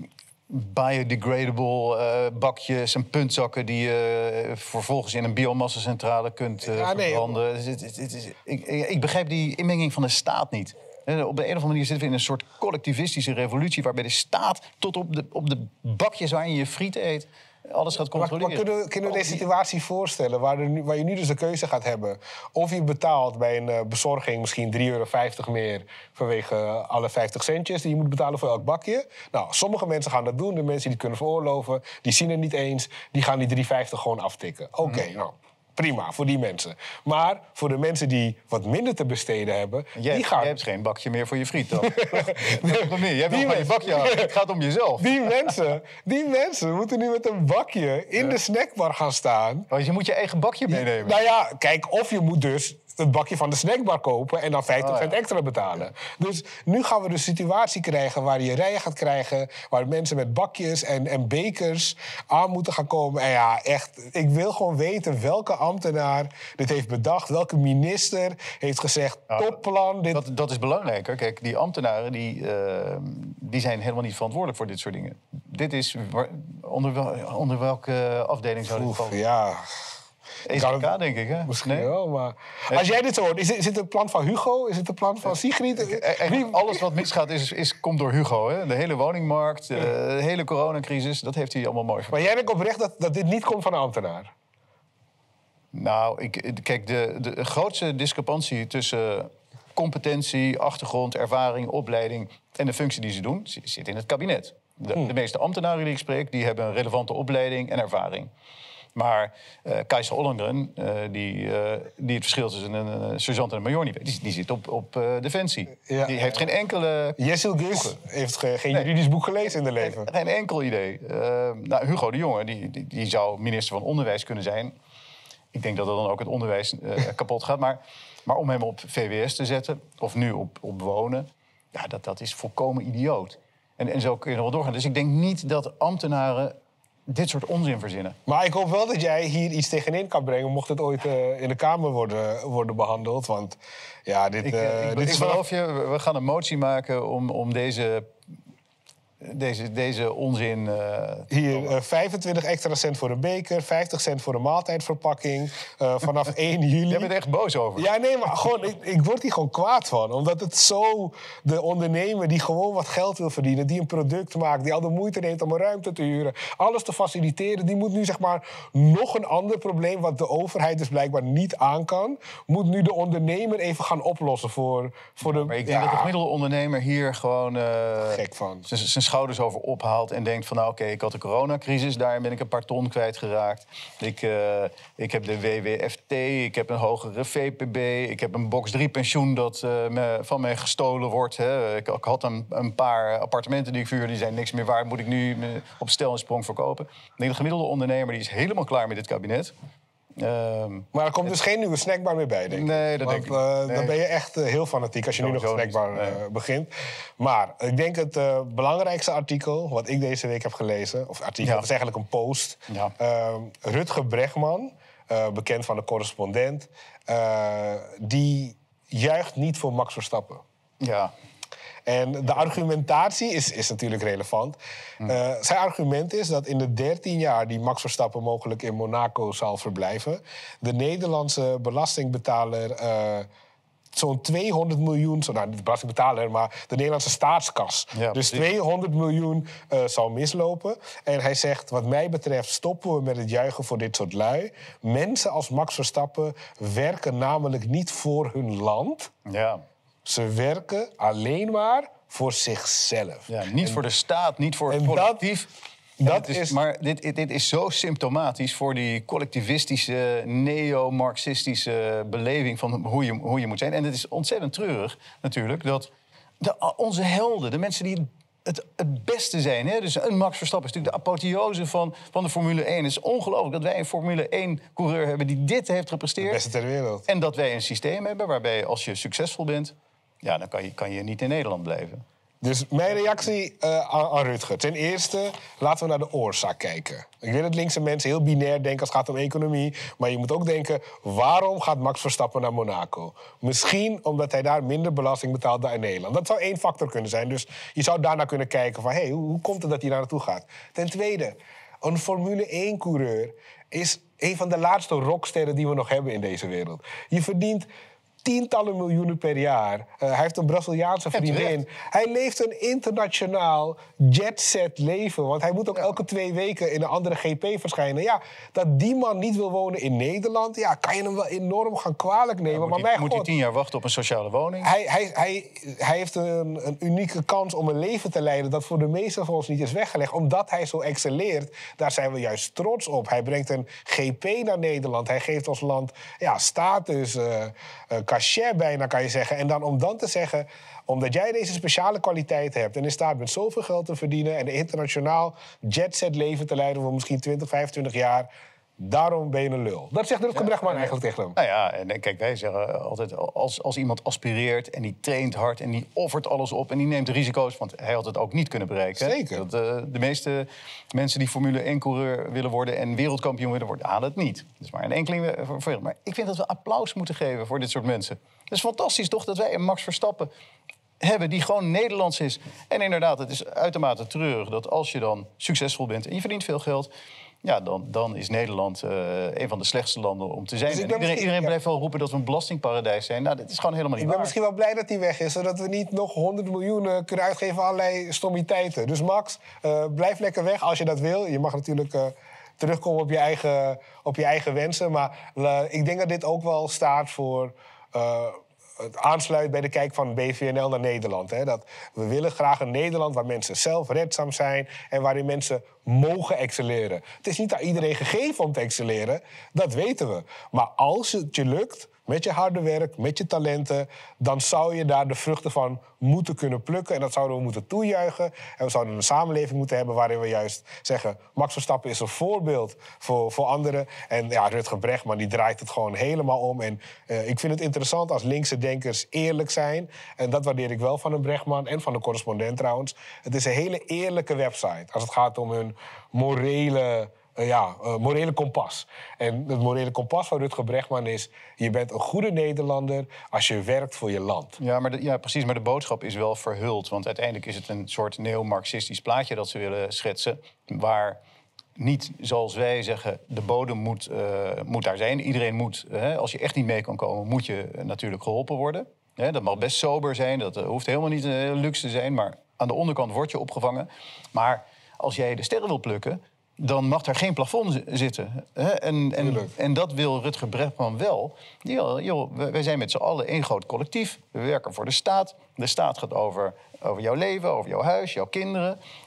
biodegradable uh, bakjes en puntzakken die je uh, vervolgens in een biomassacentrale kunt uh, ja, nee, verbranden. Het, het, het is, ik, ik begrijp die inmenging van de staat niet. Op de een of andere manier zitten we in een soort collectivistische revolutie waarbij de staat tot op de, op de bakjes waarin je je friet eet alles gaat controleren. Maar, maar kunnen, kunnen we deze situatie voorstellen waar, er nu, waar je nu dus de keuze gaat hebben of je betaalt bij een uh, bezorging misschien drie euro vijftig meer vanwege uh, alle vijftig centjes die je moet betalen voor elk bakje? Nou, sommige mensen gaan dat doen. De mensen die het kunnen veroorloven, die zien het niet eens. Die gaan die drie vijftig gewoon aftikken. Oké, okay, mm. nou. Prima, voor die mensen. Maar voor de mensen die wat minder te besteden hebben... Jij, die gaan... jij hebt geen bakje meer voor je friet dan. nee, nee, jij wil maar je bakje aan. Het gaat om jezelf. Die mensen, die mensen moeten nu met een bakje in ja. de snackbar gaan staan. Oh, dus je moet je eigen bakje meenemen? Nou ja, kijk, of je moet dus het bakje van de snackbar kopen en dan vijftig cent oh, ja. extra betalen. Ja. Dus nu gaan we de situatie krijgen waar je rijen gaat krijgen, waar mensen met bakjes en, en bekers aan moeten gaan komen. En ja, echt, ik wil gewoon weten welke ambtenaar dit heeft bedacht, welke minister heeft gezegd, nou, topplan. Dit... Dat, dat is belangrijker. Kijk, die ambtenaren die, uh, die zijn helemaal niet verantwoordelijk voor dit soort dingen. Dit is, onder, wel, onder welke afdeling zou dit vallen? Ja... E C K, denk ik, hè? Misschien nee? wel, maar... Als jij dit zo hoort, is het, is het een plan van Hugo? Is het een plan van Sigrid? Wie... Alles wat misgaat, is, is, komt door Hugo, hè? De hele woningmarkt, de, de hele coronacrisis, dat heeft hij allemaal mooi verteld. Maar jij denkt oprecht dat, dat dit niet komt van een ambtenaar? Nou, ik, kijk, de, de grootste discrepantie tussen competentie, achtergrond, ervaring, opleiding en de functie die ze doen, zit in het kabinet. De, hmm. de meeste ambtenaren die ik spreek, die hebben een relevante opleiding en ervaring. Maar uh, Kajsa Ollongren, uh, die, uh, die het verschil tussen een, een sergeant en een major niet weet, die, die zit op, op uh, Defensie. Ja. Die heeft geen enkele... Jessel Gus heeft ge, geen nee. juridisch boek gelezen in de leven. Geen, geen enkel idee. Uh, nou, Hugo de Jonge, die, die, die zou minister van Onderwijs kunnen zijn. Ik denk dat er dan ook het onderwijs uh, kapot gaat. Maar, maar om hem op V W S te zetten, of nu op, op wonen, ja, dat, dat is volkomen idioot. En, en zo kun je nog wel doorgaan. Dus ik denk niet dat ambtenaren dit soort onzin verzinnen. Maar ik hoop wel dat jij hier iets tegenin kan brengen, mocht het ooit uh, in de Kamer worden, worden behandeld. Want ja, dit, ik, uh, ik, dit ik is geloof je, we gaan een motie maken om, om deze, deze, deze onzin... Uh, hier, uh, vijfentwintig extra cent voor een beker, vijftig cent voor een maaltijdverpakking. Uh, vanaf één juli. Jij bent echt boos over. Ja, nee, maar gewoon, ik, ik word hier gewoon kwaad van. Omdat het zo, de ondernemer die gewoon wat geld wil verdienen, die een product maakt, die al de moeite neemt om een ruimte te huren, alles te faciliteren, die moet nu zeg maar nog een ander probleem, wat de overheid dus blijkbaar niet aan kan, moet nu de ondernemer even gaan oplossen voor, voor de... Maar ik denk ja, dat de gemiddelde ondernemer hier gewoon... Uh, gek van. zijn schouders over ophaalt en denkt van... nou oké, okay, ik had de coronacrisis, daarin ben ik een paar ton kwijtgeraakt. Ik, uh, ik heb de W W F T, ik heb een hogere V P B... ik heb een box drie pensioen dat uh, me, van mij gestolen wordt. Hè. Ik, ik had een, een paar appartementen die ik vuurde, die zijn niks meer waard. Moet ik nu op stel en sprong verkopen? Ik denk de gemiddelde ondernemer die is helemaal klaar met dit kabinet... Um, maar er komt dus geen nieuwe snackbar meer bij, denk ik. Nee, dat Want, denk ik niet. Uh, Nee. Dan ben je echt uh, heel fanatiek als je nu nog een snackbar uh, nee. begint. Maar ik denk het uh, belangrijkste artikel wat ik deze week heb gelezen... of artikel, ja. dat is eigenlijk een post. Ja. Uh, Rutger Bregman, uh, bekend van de Correspondent... Uh, die juicht niet voor Max Verstappen. Ja. En de argumentatie is, is natuurlijk relevant. Uh, zijn argument is dat in de dertien jaar die Max Verstappen mogelijk in Monaco zal verblijven... de Nederlandse belastingbetaler uh, zo'n tweehonderd miljoen... Zo, nou, niet de belastingbetaler, maar de Nederlandse staatskas. Ja, dus tweehonderd miljoen uh, zal mislopen. En hij zegt, wat mij betreft stoppen we met het juichen voor dit soort lui. Mensen als Max Verstappen werken namelijk niet voor hun land... Ja. Ze werken alleen maar voor zichzelf. Ja, niet en, voor de staat, niet voor het collectief. Dat, dat is, is, maar dit, dit is zo symptomatisch voor die collectivistische, neo-marxistische beleving van hoe je, hoe je moet zijn. En het is ontzettend treurig natuurlijk dat de, onze helden, de mensen die het, het beste zijn... Hè, dus een Max Verstappen is natuurlijk de apotheose van, van de Formule één. Het is ongelooflijk dat wij een Formule één-coureur hebben die dit heeft gepresteerd. De beste ter wereld. En dat wij een systeem hebben waarbij als je succesvol bent... ja, dan kan je, kan je niet in Nederland blijven. Dus mijn reactie uh, aan, aan Rutger. Ten eerste, laten we naar de oorzaak kijken. Ik weet dat linkse mensen heel binair denken als het gaat om economie. Maar je moet ook denken, waarom gaat Max Verstappen naar Monaco? Misschien omdat hij daar minder belasting betaalt dan in Nederland. Dat zou één factor kunnen zijn. Dus je zou daarna kunnen kijken van... Hey, hoe, hoe komt het dat hij daar naartoe gaat? Ten tweede, een Formule één-coureur is een van de laatste rocksterren die we nog hebben in deze wereld. Je verdient... tientallen miljoenen per jaar. Uh, hij heeft een Braziliaanse vriendin. Hij leeft een internationaal jet-set leven. Want hij moet ook ja. elke twee weken in een andere G P verschijnen. Ja, dat die man niet wil wonen in Nederland... ja, kan je hem wel enorm gaan kwalijk nemen. Ja, maar moet hij, moet hij tien jaar wachten op een sociale woning? Hij, hij, hij, hij heeft een, een unieke kans om een leven te leiden... dat voor de meesten van ons niet is weggelegd. Omdat hij zo excelleert, daar zijn we juist trots op. Hij brengt een G P naar Nederland. Hij geeft ons land ja, status... Uh, uh, cachet bijna, kan je zeggen. En dan om dan te zeggen, omdat jij deze speciale kwaliteit hebt... en in staat bent zoveel geld te verdienen... en een internationaal jetset leven te leiden voor misschien twintig, vijfentwintig jaar... daarom ben je een lul. Dat zegt Rutger ja, Bregman eigenlijk tegen hem. Nou ja, en kijk, wij zeggen altijd... Als, als iemand aspireert en die traint hard en die offert alles op... en die neemt risico's, want hij had het ook niet kunnen bereiken. Zeker. Dat, uh, de meeste mensen die Formule één-coureur willen worden... en wereldkampioen willen worden, halen het niet. Dat is maar een enkeling voor, voor Maar ik vind dat we applaus moeten geven voor dit soort mensen. Het is fantastisch toch dat wij een Max Verstappen... hebben die gewoon Nederlands is. En inderdaad, het is uitermate treurig dat als je dan succesvol bent... en je verdient veel geld... ja, dan, dan is Nederland uh, een van de slechtste landen om te zijn. Dus iedereen iedereen ja. blijft wel roepen dat we een belastingparadijs zijn. Nou, dat is gewoon helemaal niet Ik ben waar. misschien wel blij dat hij weg is... zodat we niet nog honderd miljoen kunnen uitgeven aan allerlei stommiteiten. Dus Max, uh, blijf lekker weg als je dat wil. Je mag natuurlijk... Uh, terugkomen op je eigen, op je eigen wensen. Maar uh, ik denk dat dit ook wel staat voor... Uh, het aansluit bij de kijk van B V N L naar Nederland. Hè? Dat we willen graag een Nederland waar mensen zelfredzaam zijn... en waarin mensen mogen excelleren. Het is niet aan iedereen gegeven om te excelleren, dat weten we. Maar als het je lukt, met je harde werk, met je talenten... dan zou je daar de vruchten van moeten kunnen plukken. En dat zouden we moeten toejuichen. En we zouden een samenleving moeten hebben waarin we juist zeggen... Max Verstappen is een voorbeeld voor, voor anderen. En ja, Rutger Bregman die draait het gewoon helemaal om. En uh, ik vind het interessant als linkse denkers eerlijk zijn. En dat waardeer ik wel van een Bregman en van de Correspondent trouwens. Het is een hele eerlijke website als het gaat om hun morele... Uh, ja, uh, morele kompas. En het morele kompas van Rutger Bregman is... je bent een goede Nederlander als je werkt voor je land. Ja, maar de, ja, precies, maar de boodschap is wel verhuld. Want uiteindelijk is het een soort neo-marxistisch plaatje dat ze willen schetsen... waar niet, zoals wij zeggen, de bodem moet, uh, moet daar zijn. Iedereen moet, uh, als je echt niet mee kan komen... moet je uh, natuurlijk geholpen worden. Uh, dat mag best sober zijn, dat uh, hoeft helemaal niet uh, luxe te zijn... maar aan de onderkant word je opgevangen. Maar als jij de sterren wil plukken... dan mag er geen plafond zitten. En, en, en dat wil Rutger Bregman wel. Die, joh, wij zijn met z'n allen één groot collectief. We werken voor de staat. De staat gaat over, over jouw leven, over jouw huis, jouw kinderen.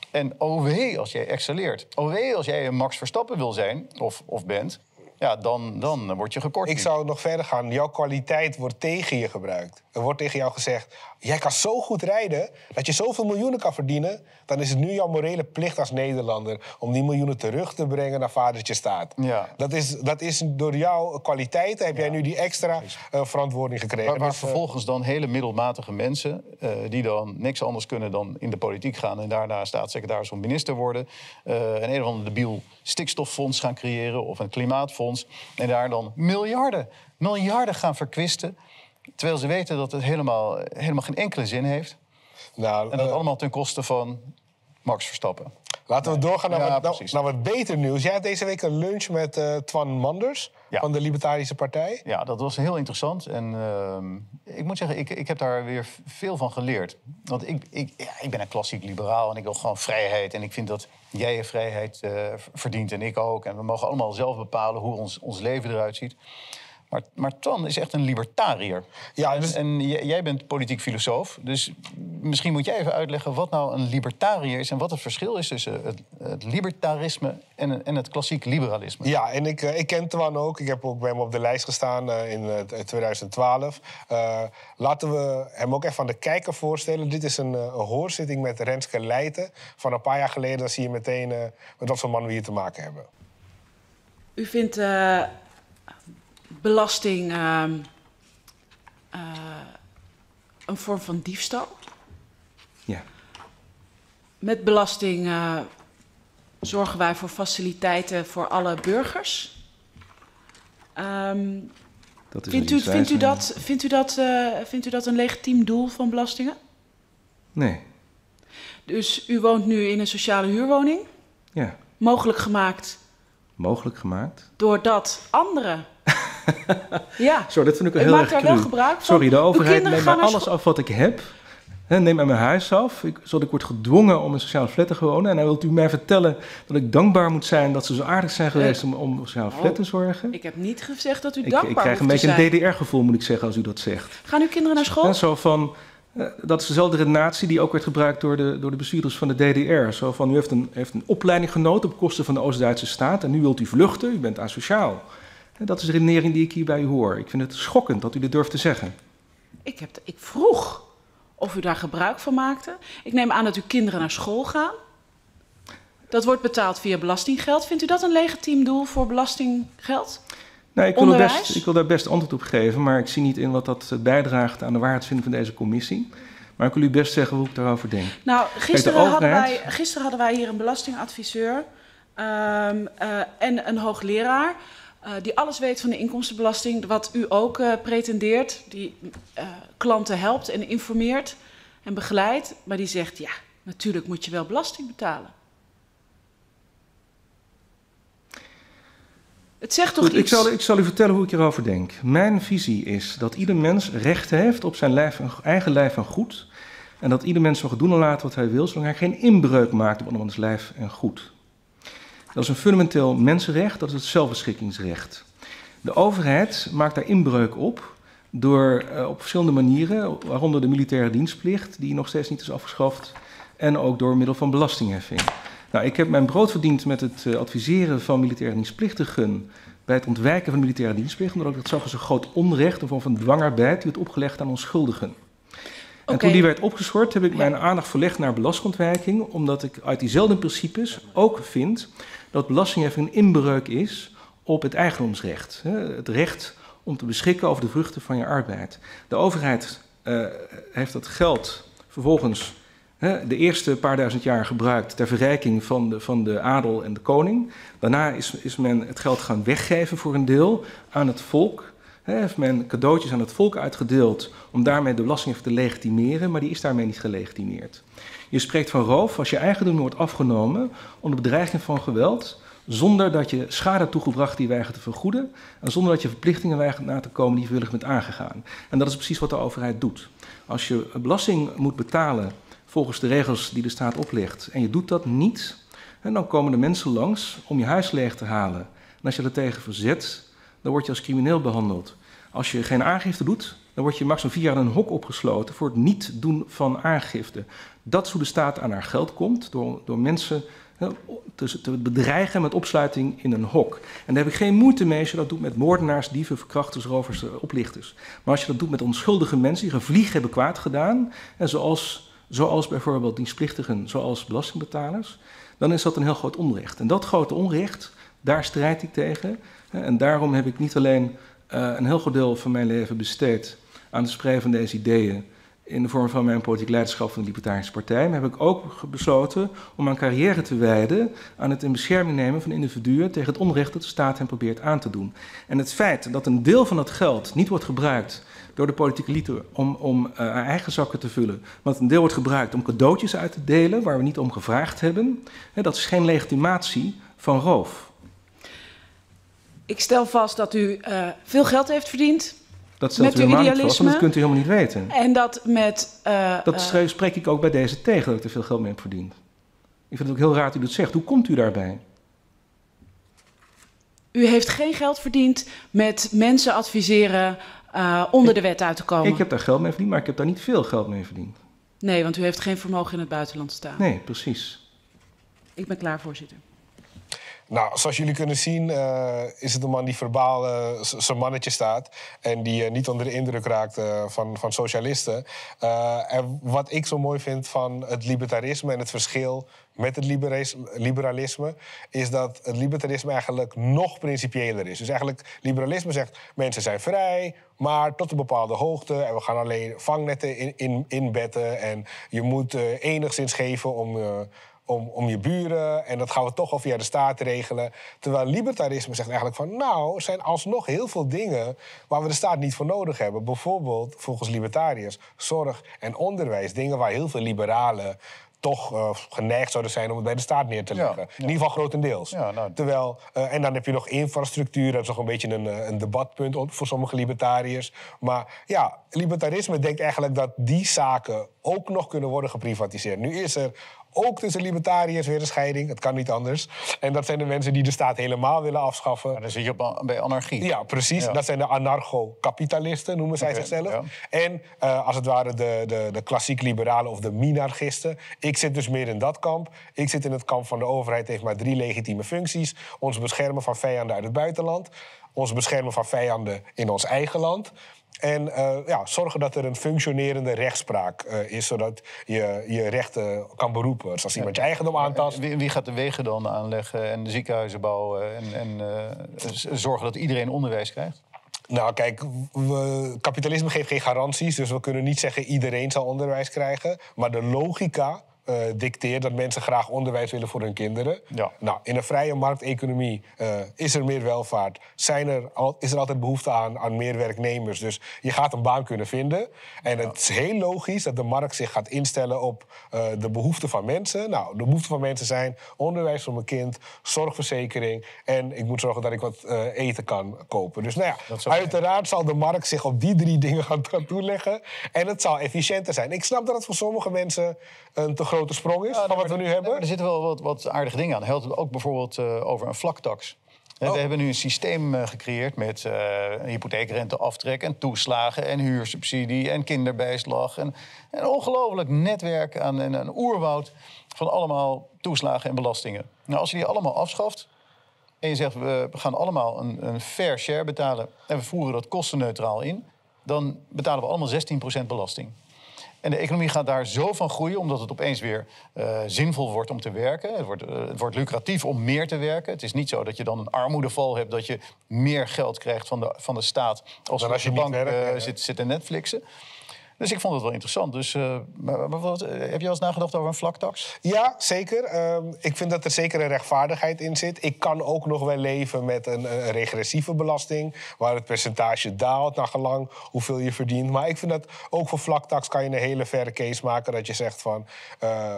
En oh wee als jij excelleert. Oh wee als jij een Max Verstappen wil zijn, of, of bent... ja, dan, dan word je gekort. Ik zou nog verder gaan. Jouw kwaliteit wordt tegen je gebruikt. Er wordt tegen jou gezegd... jij kan zo goed rijden dat je zoveel miljoenen kan verdienen... dan is het nu jouw morele plicht als Nederlander... om die miljoenen terug te brengen naar vadertje staat. Ja. Dat, is, dat is door jouw kwaliteiten heb jij nu die extra uh, verantwoording gekregen. Maar, maar dus, uh, vervolgens dan hele middelmatige mensen... Uh, die dan niks anders kunnen dan in de politiek gaan... en daarna staatssecretaris of minister worden... Uh, een een of ander debiel stikstoffonds gaan creëren... of een klimaatfonds... en daar dan miljarden, miljarden gaan verkwisten... terwijl ze weten dat het helemaal, helemaal geen enkele zin heeft. nou, En dat uh, allemaal ten koste van Max Verstappen. Laten we doorgaan naar, Ja, wat, naar, precies. naar wat beter nieuws. Jij had deze week een lunch met uh, Twan Manders... Ja. van de Libertarische Partij. Ja, dat was heel interessant. En uh, ik moet zeggen, ik, ik heb daar weer veel van geleerd. Want ik, ik, ja, ik ben een klassiek liberaal en ik wil gewoon vrijheid. En ik vind dat jij je vrijheid uh, verdient en ik ook. En we mogen allemaal zelf bepalen hoe ons, ons leven eruit ziet. Maar, maar Twan is echt een libertariër. Ja, dus- En, en j- jij bent politiek filosoof. Dus misschien moet jij even uitleggen wat nou een libertariër is... en wat het verschil is tussen het, het libertarisme en, en het klassiek liberalisme. Ja, en ik, uh, ik ken Twan ook. Ik heb ook bij hem op de lijst gestaan uh, in uh, twintig twaalf. Uh, laten we hem ook even aan de kijker voorstellen. Dit is een, uh, een hoorzitting met Renske Leijten. Van een paar jaar geleden dan zie je meteen uh, met wat voor man we hier te maken hebben. U vindt uh, belasting uh, uh, een vorm van diefstal? Ja. Met belasting uh, zorgen wij voor faciliteiten voor alle burgers. Um, Dat is vindt, een u, vindt, u wijze- dat, vindt, u dat, uh, vindt u dat een legitiem doel van belastingen? Nee, Dus u woont nu in een sociale huurwoning, ja. mogelijk gemaakt Mogelijk gemaakt. doordat anderen... ja, Sorry, dat vind ik wel u heel maakt erg daar wel cru. gebruik van. Sorry, de Uw overheid kinderen neemt mij gaan naar alles school- af wat ik heb. Hè, neemt mij mijn huis af, ik, zodat ik word gedwongen om in een sociale flat te wonen. En dan wilt u mij vertellen dat ik dankbaar moet zijn... dat ze zo aardig zijn geweest om, om een sociale flat te zorgen? Ik heb niet gezegd dat u Ik, dankbaar ik krijg een hoeft te beetje een zijn. D D R-gevoel, moet ik zeggen, als u dat zegt. Gaan uw kinderen naar school? Hè, zo van, eh, dat is dezelfde redenatie die ook werd gebruikt door de, door de bestuurders van de D D R. Zo van, u heeft een, heeft een opleiding genoten op kosten van de Oost-Duitse staat... en nu wilt u vluchten, u bent asociaal. Hè, dat is de redenering die ik hier bij u hoor. Ik vind het schokkend dat u dit durft te zeggen. Ik, heb, ik vroeg of u daar gebruik van maakte. Ik neem aan dat uw kinderen naar school gaan. Dat wordt betaald via belastinggeld. Vindt u dat een legitiem doel voor belastinggeld? Nou, ik, wil er Onderwijs? best, ik wil daar best antwoord op geven, maar ik zie niet in wat dat bijdraagt aan de waarheidsvinding van deze commissie. Maar ik wil u best zeggen hoe ik daarover denk. Nou, gisteren, Kijk, de hadden, overheid- wij, gisteren hadden wij hier een belastingadviseur um, uh, en een hoogleraar... Uh, die alles weet van de inkomstenbelasting, wat u ook uh, pretendeert. Die uh, klanten helpt en informeert en begeleidt. Maar die zegt, ja, natuurlijk moet je wel belasting betalen. Het zegt toch Goed, ik iets... zal, ik zal u vertellen hoe ik hierover denk. Mijn visie is dat ieder mens recht heeft op zijn lijf en, eigen lijf en goed. En dat ieder mens mag doen en laten wat hij wil, zolang hij geen inbreuk maakt op andermans lijf en goed. Dat is een fundamenteel mensenrecht, dat is het zelfbeschikkingsrecht. De overheid maakt daar inbreuk op door uh, op verschillende manieren, waaronder de militaire dienstplicht, die nog steeds niet is afgeschaft, en ook door middel van belastingheffing. Nou, ik heb mijn brood verdiend met het uh, adviseren van militaire dienstplichtigen bij het ontwijken van de militaire dienstplicht, omdat ik dat zag als een groot onrecht, een vorm van dwangarbeid die werd opgelegd aan onschuldigen. En Oké. toen die werd opgeschort, heb ik Ja. mijn aandacht verlegd naar belastingontwijking, omdat ik uit diezelfde principes ook vind dat belastingheffing een inbreuk is op het eigendomsrecht. Hè, het recht om te beschikken over de vruchten van je arbeid. De overheid uh, heeft dat geld vervolgens hè, de eerste paar duizend jaar gebruikt ter verrijking van de, van de adel en de koning. Daarna is, is men het geld gaan weggeven voor een deel aan het volk. He, heeft men cadeautjes aan het volk uitgedeeld om daarmee de belastingheffing te legitimeren, maar die is daarmee niet gelegitimeerd. Je spreekt van roof als je eigendom wordt afgenomen onder bedreiging van geweld, zonder dat je schade toegebracht die weigert te vergoeden en zonder dat je verplichtingen weigert na te komen die je vrijwillig bent aangegaan. En dat is precies wat de overheid doet. Als je belasting moet betalen volgens de regels die de staat oplegt en je doet dat niet, en dan komen de mensen langs om je huis leeg te halen. En als je er tegen verzet, dan word je als crimineel behandeld. Als je geen aangifte doet, dan word je maximaal vier jaar in een hok opgesloten voor het niet doen van aangifte. Dat is hoe de staat aan haar geld komt, door, door mensen he, te, te bedreigen met opsluiting in een hok. En daar heb ik geen moeite mee als je dat doet met moordenaars, dieven, verkrachters, rovers, oplichters. Maar als je dat doet met onschuldige mensen die gevlieg hebben kwaad gedaan, en zoals, zoals bijvoorbeeld dienstplichtigen, zoals belastingbetalers, dan is dat een heel groot onrecht. En dat grote onrecht, daar strijd ik tegen. En daarom heb ik niet alleen uh, een heel groot deel van mijn leven besteed aan het spreiden van deze ideeën in de vorm van mijn politiek leiderschap van de Libertarische Partij, maar heb ik ook besloten om mijn carrière te wijden aan het in bescherming nemen van individuen tegen het onrecht dat de staat hen probeert aan te doen. En het feit dat een deel van dat geld niet wordt gebruikt door de politieke elite om, om uh, haar eigen zakken te vullen, want een deel wordt gebruikt om cadeautjes uit te delen waar we niet om gevraagd hebben, hè, dat is geen legitimatie van roof. Ik stel vast dat u uh, veel geld heeft verdiend. Dat stelt u helemaal niet vast, want dat kunt u helemaal niet weten. En dat met... Uh, dat uh, spreek ik ook bij deze tegen, dat ik er veel geld mee heb verdiend. Ik vind het ook heel raar dat u dat zegt. Hoe komt u daarbij? U heeft geen geld verdiend met mensen adviseren uh, onder ik, de wet uit te komen? Ik heb daar geld mee verdiend, maar ik heb daar niet veel geld mee verdiend. Nee, want u heeft geen vermogen in het buitenland staan. Nee, precies. Ik ben klaar, voorzitter. Nou, zoals jullie kunnen zien uh, is het een man die verbaal uh, zijn mannetje staat en die uh, niet onder de indruk raakt uh, van, van socialisten. Uh, en wat ik zo mooi vind van het libertarisme en het verschil met het liberalisme, is dat het libertarisme eigenlijk nog principiëler is. Dus eigenlijk, liberalisme zegt, mensen zijn vrij, maar tot een bepaalde hoogte. En we gaan alleen vangnetten in, in, inbetten en je moet uh, enigszins geven om... Uh, Om, om je buren, en dat gaan we toch al via de staat regelen. Terwijl libertarisme zegt eigenlijk van... nou, er zijn alsnog heel veel dingen waar we de staat niet voor nodig hebben. Bijvoorbeeld, volgens libertariërs, zorg en onderwijs. Dingen waar heel veel liberalen toch uh, geneigd zouden zijn om het bij de staat neer te leggen. Ja, ja. In ieder geval grotendeels. Ja, nou, Terwijl, uh, en dan heb je nog infrastructuur. Dat is nog een beetje een, een debatpunt voor sommige libertariërs. Maar ja, libertarisme denkt eigenlijk dat die zaken ook nog kunnen worden geprivatiseerd. Nu is er ook tussen libertariërs weer een scheiding. Het kan niet anders. En dat zijn de mensen die de staat helemaal willen afschaffen. Ja, dan zit je op, bij anarchie. Ja, precies. Ja. Dat zijn de anarcho-kapitalisten, noemen zij okay, zichzelf. Ja. En uh, als het ware de, de, de klassiek liberalen of de minarchisten. Ik zit dus meer in dat kamp. Ik zit in het kamp van de overheid heeft maar drie legitieme functies. Ons beschermen van vijanden uit het buitenland. Ons beschermen van vijanden in ons eigen land. En uh, ja, zorgen dat er een functionerende rechtspraak uh, is, zodat je je rechten kan beroepen. Dus als iemand je eigendom aantast... Wie, wie gaat de wegen dan aanleggen en de ziekenhuizen bouwen en, en uh, zorgen dat iedereen onderwijs krijgt? Nou, kijk, we, kapitalisme geeft geen garanties, dus we kunnen niet zeggen iedereen zal onderwijs krijgen. Maar de logica uh, dicteert dat mensen graag onderwijs willen voor hun kinderen. Ja. Nou, in een vrije markteconomie uh, is er meer welvaart. Zijn er al, is er altijd behoefte aan, aan meer werknemers. Dus je gaat een baan kunnen vinden. En ja. Het is heel logisch dat de markt zich gaat instellen op uh, de behoeften van mensen. Nou, de behoeften van mensen zijn onderwijs voor mijn kind, zorgverzekering en ik moet zorgen dat ik wat uh, eten kan kopen. Dus nou ja, uiteraard zal de markt zich op die drie dingen gaan, gaan toeleggen. En het zal efficiënter zijn. Ik snap dat het voor sommige mensen een te grote sprong is, ja, van wat we nu hebben. Ja, er zitten wel wat, wat aardige dingen aan. Hij had het ook bijvoorbeeld uh, over een vlaktax. Oh. We hebben nu een systeem uh, gecreëerd met uh, een hypotheekrenteaftrek en toeslagen en huursubsidie en kinderbijslag. En een ongelooflijk netwerk aan een, een oerwoud van allemaal toeslagen en belastingen. Nou, als je die allemaal afschaft en je zegt we gaan allemaal een, een fair share betalen en we voeren dat kostenneutraal in, dan betalen we allemaal zestien procent belasting. En de economie gaat daar zo van groeien, omdat het opeens weer uh, zinvol wordt om te werken. Het wordt, uh, het wordt lucratief om meer te werken. Het is niet zo dat je dan een armoedeval hebt, dat je meer geld krijgt van de, van de staat als je op de bank werkt, uh, ja. zit, zit te Netflixen. Dus ik vond het wel interessant. Dus, uh, maar, maar wat, heb je wel eens nagedacht over een vlaktax? Ja, zeker. Uh, ik vind dat er zeker een rechtvaardigheid in zit. Ik kan ook nog wel leven met een, een regressieve belasting, waar het percentage daalt naar gelang hoeveel je verdient. Maar ik vind dat ook voor vlaktax kan je een hele verre case maken dat je zegt van Uh,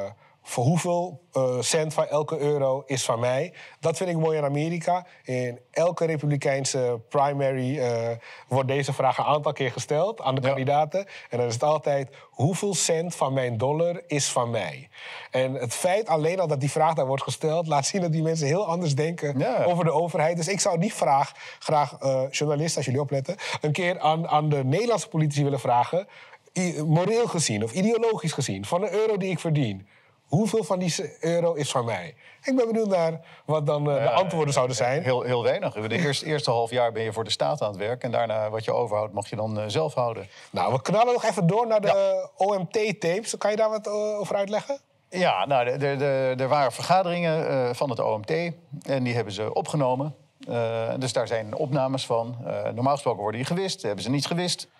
voor hoeveel uh, cent van elke euro is van mij. Dat vind ik mooi in Amerika. In elke republikeinse primary uh, wordt deze vraag een aantal keer gesteld aan de ja. kandidaten. En dan is het altijd, hoeveel cent van mijn dollar is van mij? En het feit alleen al dat die vraag daar wordt gesteld, laat zien dat die mensen heel anders denken ja. over de overheid. Dus ik zou die vraag graag, uh, journalisten, als jullie opletten, een keer aan, aan de Nederlandse politici willen vragen, I, moreel gezien of ideologisch gezien, van een euro die ik verdien, hoeveel van die euro is van mij? Ik ben benieuwd naar wat dan uh, de antwoorden zouden zijn. Heel, heel weinig. De eerste, eerste half jaar ben je voor de staat aan het werk. En daarna wat je overhoudt mag je dan uh, zelf houden. Nou, we knallen nog even door naar de ja. O M T-tapes. Kan je daar wat uh, over uitleggen? Ja, nou, er waren vergaderingen uh, van het O M T. En die hebben ze opgenomen. Uh, dus daar zijn opnames van. Uh, normaal gesproken worden die gewist. Hebben ze niet gewist.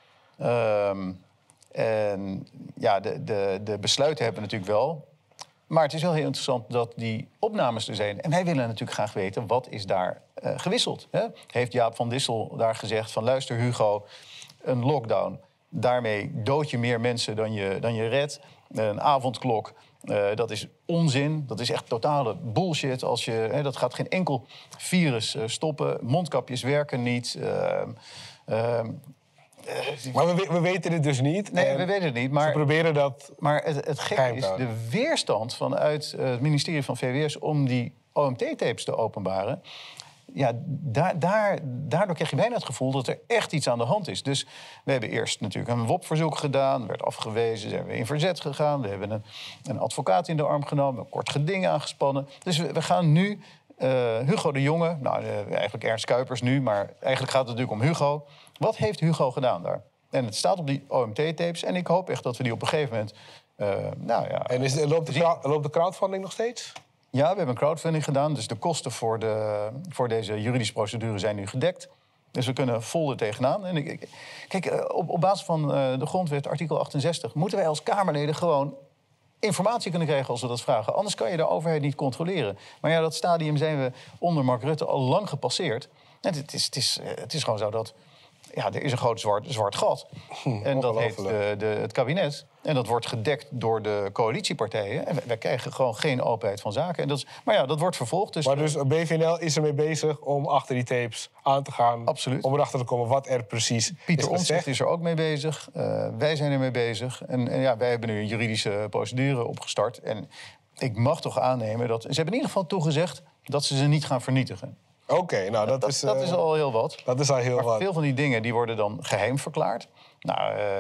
Um, en ja, de, de, de besluiten hebben natuurlijk wel. Maar het is wel heel interessant dat die opnames er zijn. En wij willen natuurlijk graag weten, wat is daar uh, gewisseld? Hè? Heeft Jaap van Dissel daar gezegd van, luister Hugo, een lockdown, daarmee dood je meer mensen dan je, dan je redt. Een avondklok, uh, dat is onzin. Dat is echt totale bullshit. Als je, hè, dat gaat geen enkel virus uh, stoppen. Mondkapjes werken niet. Uh, uh, Maar we, we weten het dus niet. Nee, we weten het niet. Maar, ze proberen dat. Maar het, het gekke is, de weerstand vanuit uh, het ministerie van V W S om die O M T-tapes te openbaren. Ja, daar, daar, daardoor krijg je bijna het gevoel dat er echt iets aan de hand is. Dus we hebben eerst natuurlijk een W O P-verzoek gedaan, werd afgewezen, zijn we in verzet gegaan. We hebben een, een advocaat in de arm genomen, een kort geding aangespannen. Dus we, we gaan nu uh, Hugo de Jonge, nou uh, eigenlijk Ernst Kuipers nu, maar eigenlijk gaat het natuurlijk om Hugo. Wat heeft Hugo gedaan daar? En het staat op die O M T-tapes. En ik hoop echt dat we die op een gegeven moment... Uh, nou ja, en is, loopt, de crowd, loopt de crowdfunding nog steeds? Ja, we hebben een crowdfunding gedaan. Dus de kosten voor, de, voor deze juridische procedure zijn nu gedekt. Dus we kunnen vol er tegenaan. En ik, ik, kijk, op, op basis van uh, de grondwet, artikel achtenzestig... moeten wij als Kamerleden gewoon informatie kunnen krijgen als we dat vragen. Anders kan je de overheid niet controleren. Maar ja, dat stadium zijn we onder Mark Rutte al lang gepasseerd. En het is, het is, het is gewoon zo dat... Ja, er is een groot zwart, zwart gat. Hm, en dat heet de, de, het kabinet. En dat wordt gedekt door de coalitiepartijen. En wij, wij krijgen gewoon geen openheid van zaken. En dat is, maar ja, dat wordt vervolgd. Dus maar dus B V N L is ermee bezig om achter die tapes aan te gaan. Absoluut. Om erachter te komen wat er precies Pieter is Omtzigt is er ook mee bezig. Uh, wij zijn ermee bezig. En, en ja, wij hebben nu een juridische procedure opgestart. En ik mag toch aannemen dat... Ze hebben in ieder geval toegezegd dat ze ze niet gaan vernietigen. Oké, okay, nou dat, dat is... Dat uh, is al heel wat. Dat is al heel maar wat. Veel van die dingen die worden dan geheim verklaard. Nou, uh,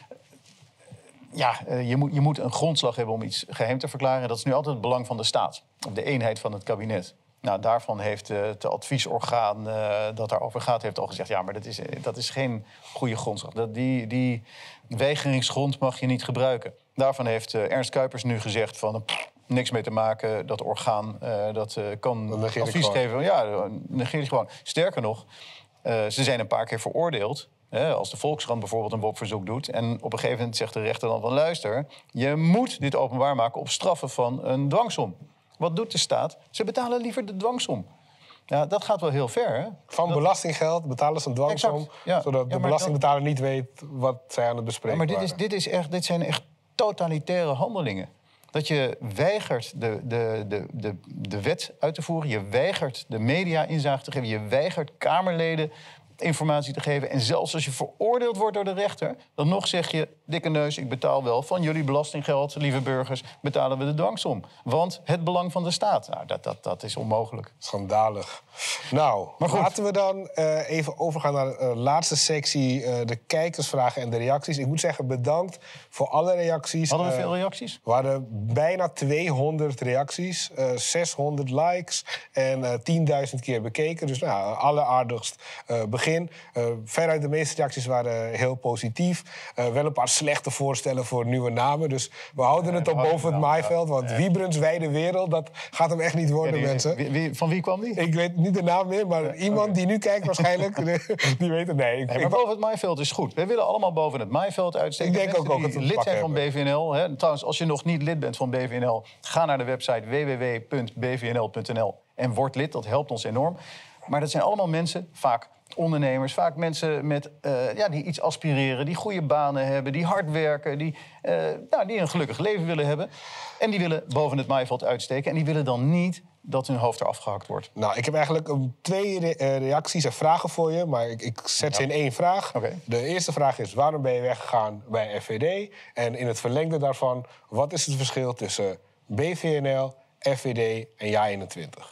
ja, uh, je, moet, je moet een grondslag hebben om iets geheim te verklaren. Dat is nu altijd het belang van de staat. De eenheid van het kabinet. Nou, daarvan heeft uh, het adviesorgaan uh, dat daarover gaat... heeft al gezegd, ja, maar dat is, dat is geen goede grondslag. Dat, die, die weigeringsgrond mag je niet gebruiken. Daarvan heeft uh, Ernst Kuipers nu gezegd van... Pff, niks mee te maken, dat orgaan uh, dat uh, kan advies geven. Ja, negeer je gewoon. Sterker nog, uh, ze zijn een paar keer veroordeeld. Hè, als de Volkskrant bijvoorbeeld een W O P-verzoek doet. En op een gegeven moment zegt de rechter dan van... luister, je moet dit openbaar maken op straffen van een dwangsom. Wat doet de staat? Ze betalen liever de dwangsom. Ja, dat gaat wel heel ver, hè? Van dat... belastinggeld betalen ze een dwangsom... Ja, zodat ja, de belastingbetaler dan... niet weet wat zij aan het bespreken ja, maar dit, waren. is, dit, is echt, dit zijn echt totalitaire handelingen. Dat je weigert de, de, de, de, de wet uit te voeren. Je weigert de media inzage te geven. Je weigert Kamerleden informatie te geven. En zelfs als je veroordeeld wordt door de rechter... dan nog zeg je, dikke neus, ik betaal wel van jullie belastinggeld... lieve burgers, betalen we de dwangsom. Want het belang van de staat, nou, dat, dat, dat is onmogelijk. Schandalig. Nou, maar goed. Laten we dan uh, even overgaan naar de uh, laatste sectie... Uh, de kijkersvragen en de reacties. Ik moet zeggen, bedankt voor alle reacties. Hadden we uh, veel reacties? We hadden bijna tweehonderd reacties, uh, zeshonderd likes... en uh, tienduizend keer bekeken. Dus nou, alleraardigst uh, begin. Uh, veruit de meeste reacties waren heel positief. Uh, wel een paar slechte voorstellen voor nieuwe namen. Dus we houden ja, het op boven het maaiveld. Want ja. Wiebrens wijde wereld, dat gaat hem echt niet worden, ja, die, mensen. Wie, wie, van wie kwam die? Ik weet niet de naam meer, maar ja, iemand okay. die nu kijkt waarschijnlijk... die weet het, nee. Ik, nee maar boven het maaiveld is goed. Wij willen allemaal boven het maaiveld uitsteken. Ik denk ook, ook die het lid zijn hebben. van B V N L. Hè. Trouwens, als je nog niet lid bent van B V N L... ga naar de website w w w punt b v n l punt n l en word lid. Dat helpt ons enorm. Maar dat zijn allemaal mensen, vaak... ondernemers. Vaak mensen met, uh, ja, die iets aspireren, die goede banen hebben, die hard werken, die, uh, nou, die een gelukkig leven willen hebben. En die willen boven het maaiveld uitsteken. En die willen dan niet dat hun hoofd eraf gehakt wordt. Nou, ik heb eigenlijk um, twee re uh, reacties en vragen voor je, maar ik, ik zet ze ja. in één vraag. Okay. De eerste vraag is, waarom ben je weggegaan bij F V D? En in het verlengde daarvan, wat is het verschil tussen B V N L, F V D en JA eenentwintig?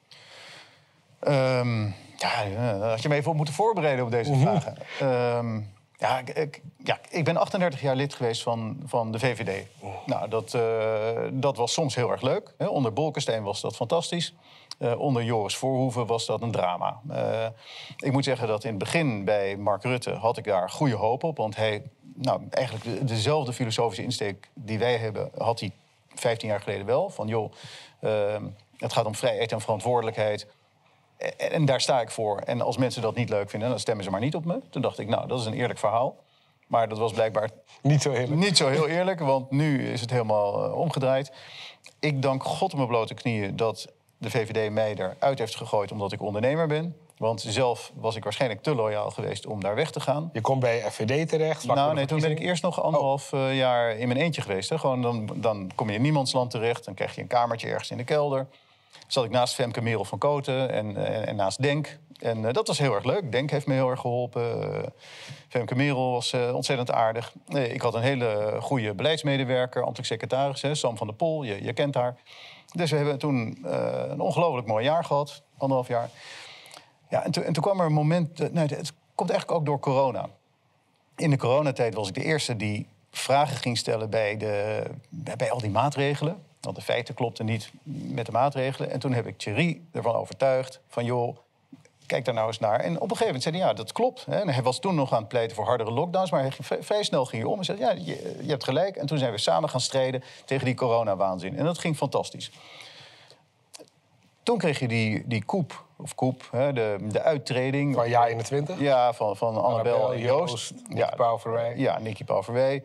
Um, ja, uh, had je me even op moeten voorbereiden op deze Mm-hmm. vragen. Um, ja, ik, ja, ik ben achtendertig jaar lid geweest van, van de V V D. Oh. Nou, dat, uh, dat was soms heel erg leuk. Hè. Onder Bolkestein was dat fantastisch. Uh, onder Joris Voorhoeven was dat een drama. Uh, ik moet zeggen dat in het begin bij Mark Rutte had ik daar goede hoop op. Want hij, nou, eigenlijk de, dezelfde filosofische insteek die wij hebben, had hij vijftien jaar geleden wel. Van joh, uh, het gaat om vrijheid en verantwoordelijkheid. En, en daar sta ik voor. En als mensen dat niet leuk vinden, dan stemmen ze maar niet op me. Toen dacht ik, nou, dat is een eerlijk verhaal. Maar dat was blijkbaar niet zo eerlijk. Niet zo heel eerlijk, want nu is het helemaal uh, omgedraaid. Ik dank God op mijn blote knieën dat de V V D mij eruit heeft gegooid omdat ik ondernemer ben. Want zelf was ik waarschijnlijk te loyaal geweest om daar weg te gaan. Je komt bij F V D terecht? Nou, nee, toen ben ik eerst nog anderhalf oh. jaar in mijn eentje geweest. Hè. Gewoon, dan, dan kom je in niemandsland terecht. Dan krijg je een kamertje ergens in de kelder. Zat ik naast Femke Merel van Koten en, en, en naast Denk. En uh, dat was heel erg leuk. Denk heeft me heel erg geholpen. Uh, Femke Merel was uh, ontzettend aardig. Nee, ik had een hele goede beleidsmedewerker, ambtelijk secretaris, hè, Sam van der Pol. Je, je kent haar. Dus we hebben toen uh, een ongelooflijk mooi jaar gehad. Anderhalf jaar. Ja, en, to, en toen kwam er een moment... Uh, nou, het komt eigenlijk ook door corona. In de coronatijd was ik de eerste die vragen ging stellen bij, de, bij, bij al die maatregelen. Want de feiten klopten niet met de maatregelen. En toen heb ik Thierry ervan overtuigd van joh, kijk daar nou eens naar. En op een gegeven moment zei hij, ja, dat klopt. Hè. En hij was toen nog aan het pleiten voor hardere lockdowns, maar hij ging, vrij snel ging hij om en zei, ja, je, je hebt gelijk. En toen zijn we samen gaan strijden tegen die coronawaanzin. En dat ging fantastisch. Toen kreeg je die, die coup, of coup, hè, de, de uittreding. Van JA eenentwintig? Ja, van, van Annabel, Annabel en Joost. Joost Nicky Pauverwij. Ja, Nicky Pauverwij.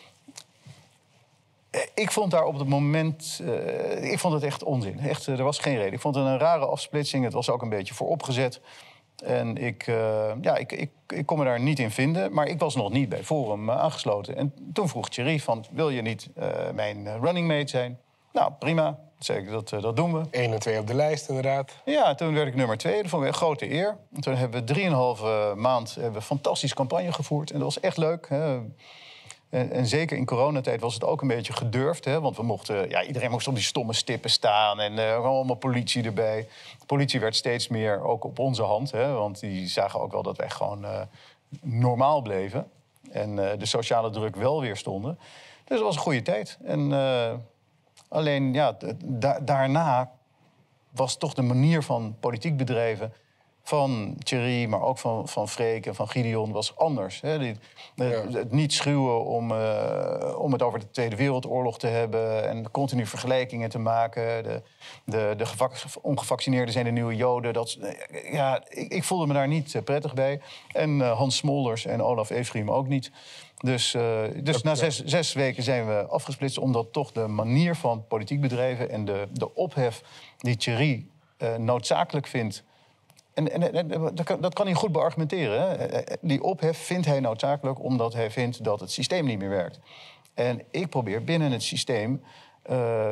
Ik vond daar op het moment... Uh, ik vond het echt onzin. Echt, uh, er was geen reden. Ik vond het een rare afsplitsing. Het was ook een beetje vooropgezet. En ik, uh, ja, ik, ik, ik kon me daar niet in vinden. Maar ik was nog niet bij Forum uh, aangesloten. En toen vroeg Thierry van, wil je niet uh, mijn running mate zijn? Nou, prima. Zei ik, dat, uh, dat doen we. Eén en twee op de lijst, inderdaad. Ja, toen werd ik nummer twee. Dat vond ik een grote eer. En toen hebben we drieënhalve maand hebben we een fantastische campagne gevoerd. En dat was echt leuk. Hè. En, en zeker in coronatijd was het ook een beetje gedurfd. Hè? Want we mochten, ja, iedereen moest op die stomme stippen staan. En uh, allemaal politie erbij. De politie werd steeds meer ook op onze hand. Hè? Want die zagen ook wel dat wij gewoon uh, normaal bleven. En uh, de sociale druk wel weer stonden. Dus dat was een goede tijd. En uh, alleen, ja, da- daarna was toch de manier van politiek bedrijven... van Thierry, maar ook van, van Freek en van Gideon, was anders. Hè? Die, ja. het, het niet schuwen om, uh, om het over de Tweede Wereldoorlog te hebben... en continu vergelijkingen te maken. De, de, de gevak- ongevaccineerden zijn de nieuwe Joden. Dat, ja, ik, ik voelde me daar niet prettig bij. En uh, Hans Smolders en Olaf Eefschiem ook niet. Dus, uh, dus na zes, zes weken zijn we afgesplitst... omdat toch de manier van politiek bedrijven... en de, de ophef die Thierry uh, noodzakelijk vindt... En, en, en dat, kan, dat kan hij goed beargumenteren. Hè? Die ophef vindt hij noodzakelijk omdat hij vindt dat het systeem niet meer werkt. En ik probeer binnen het systeem uh,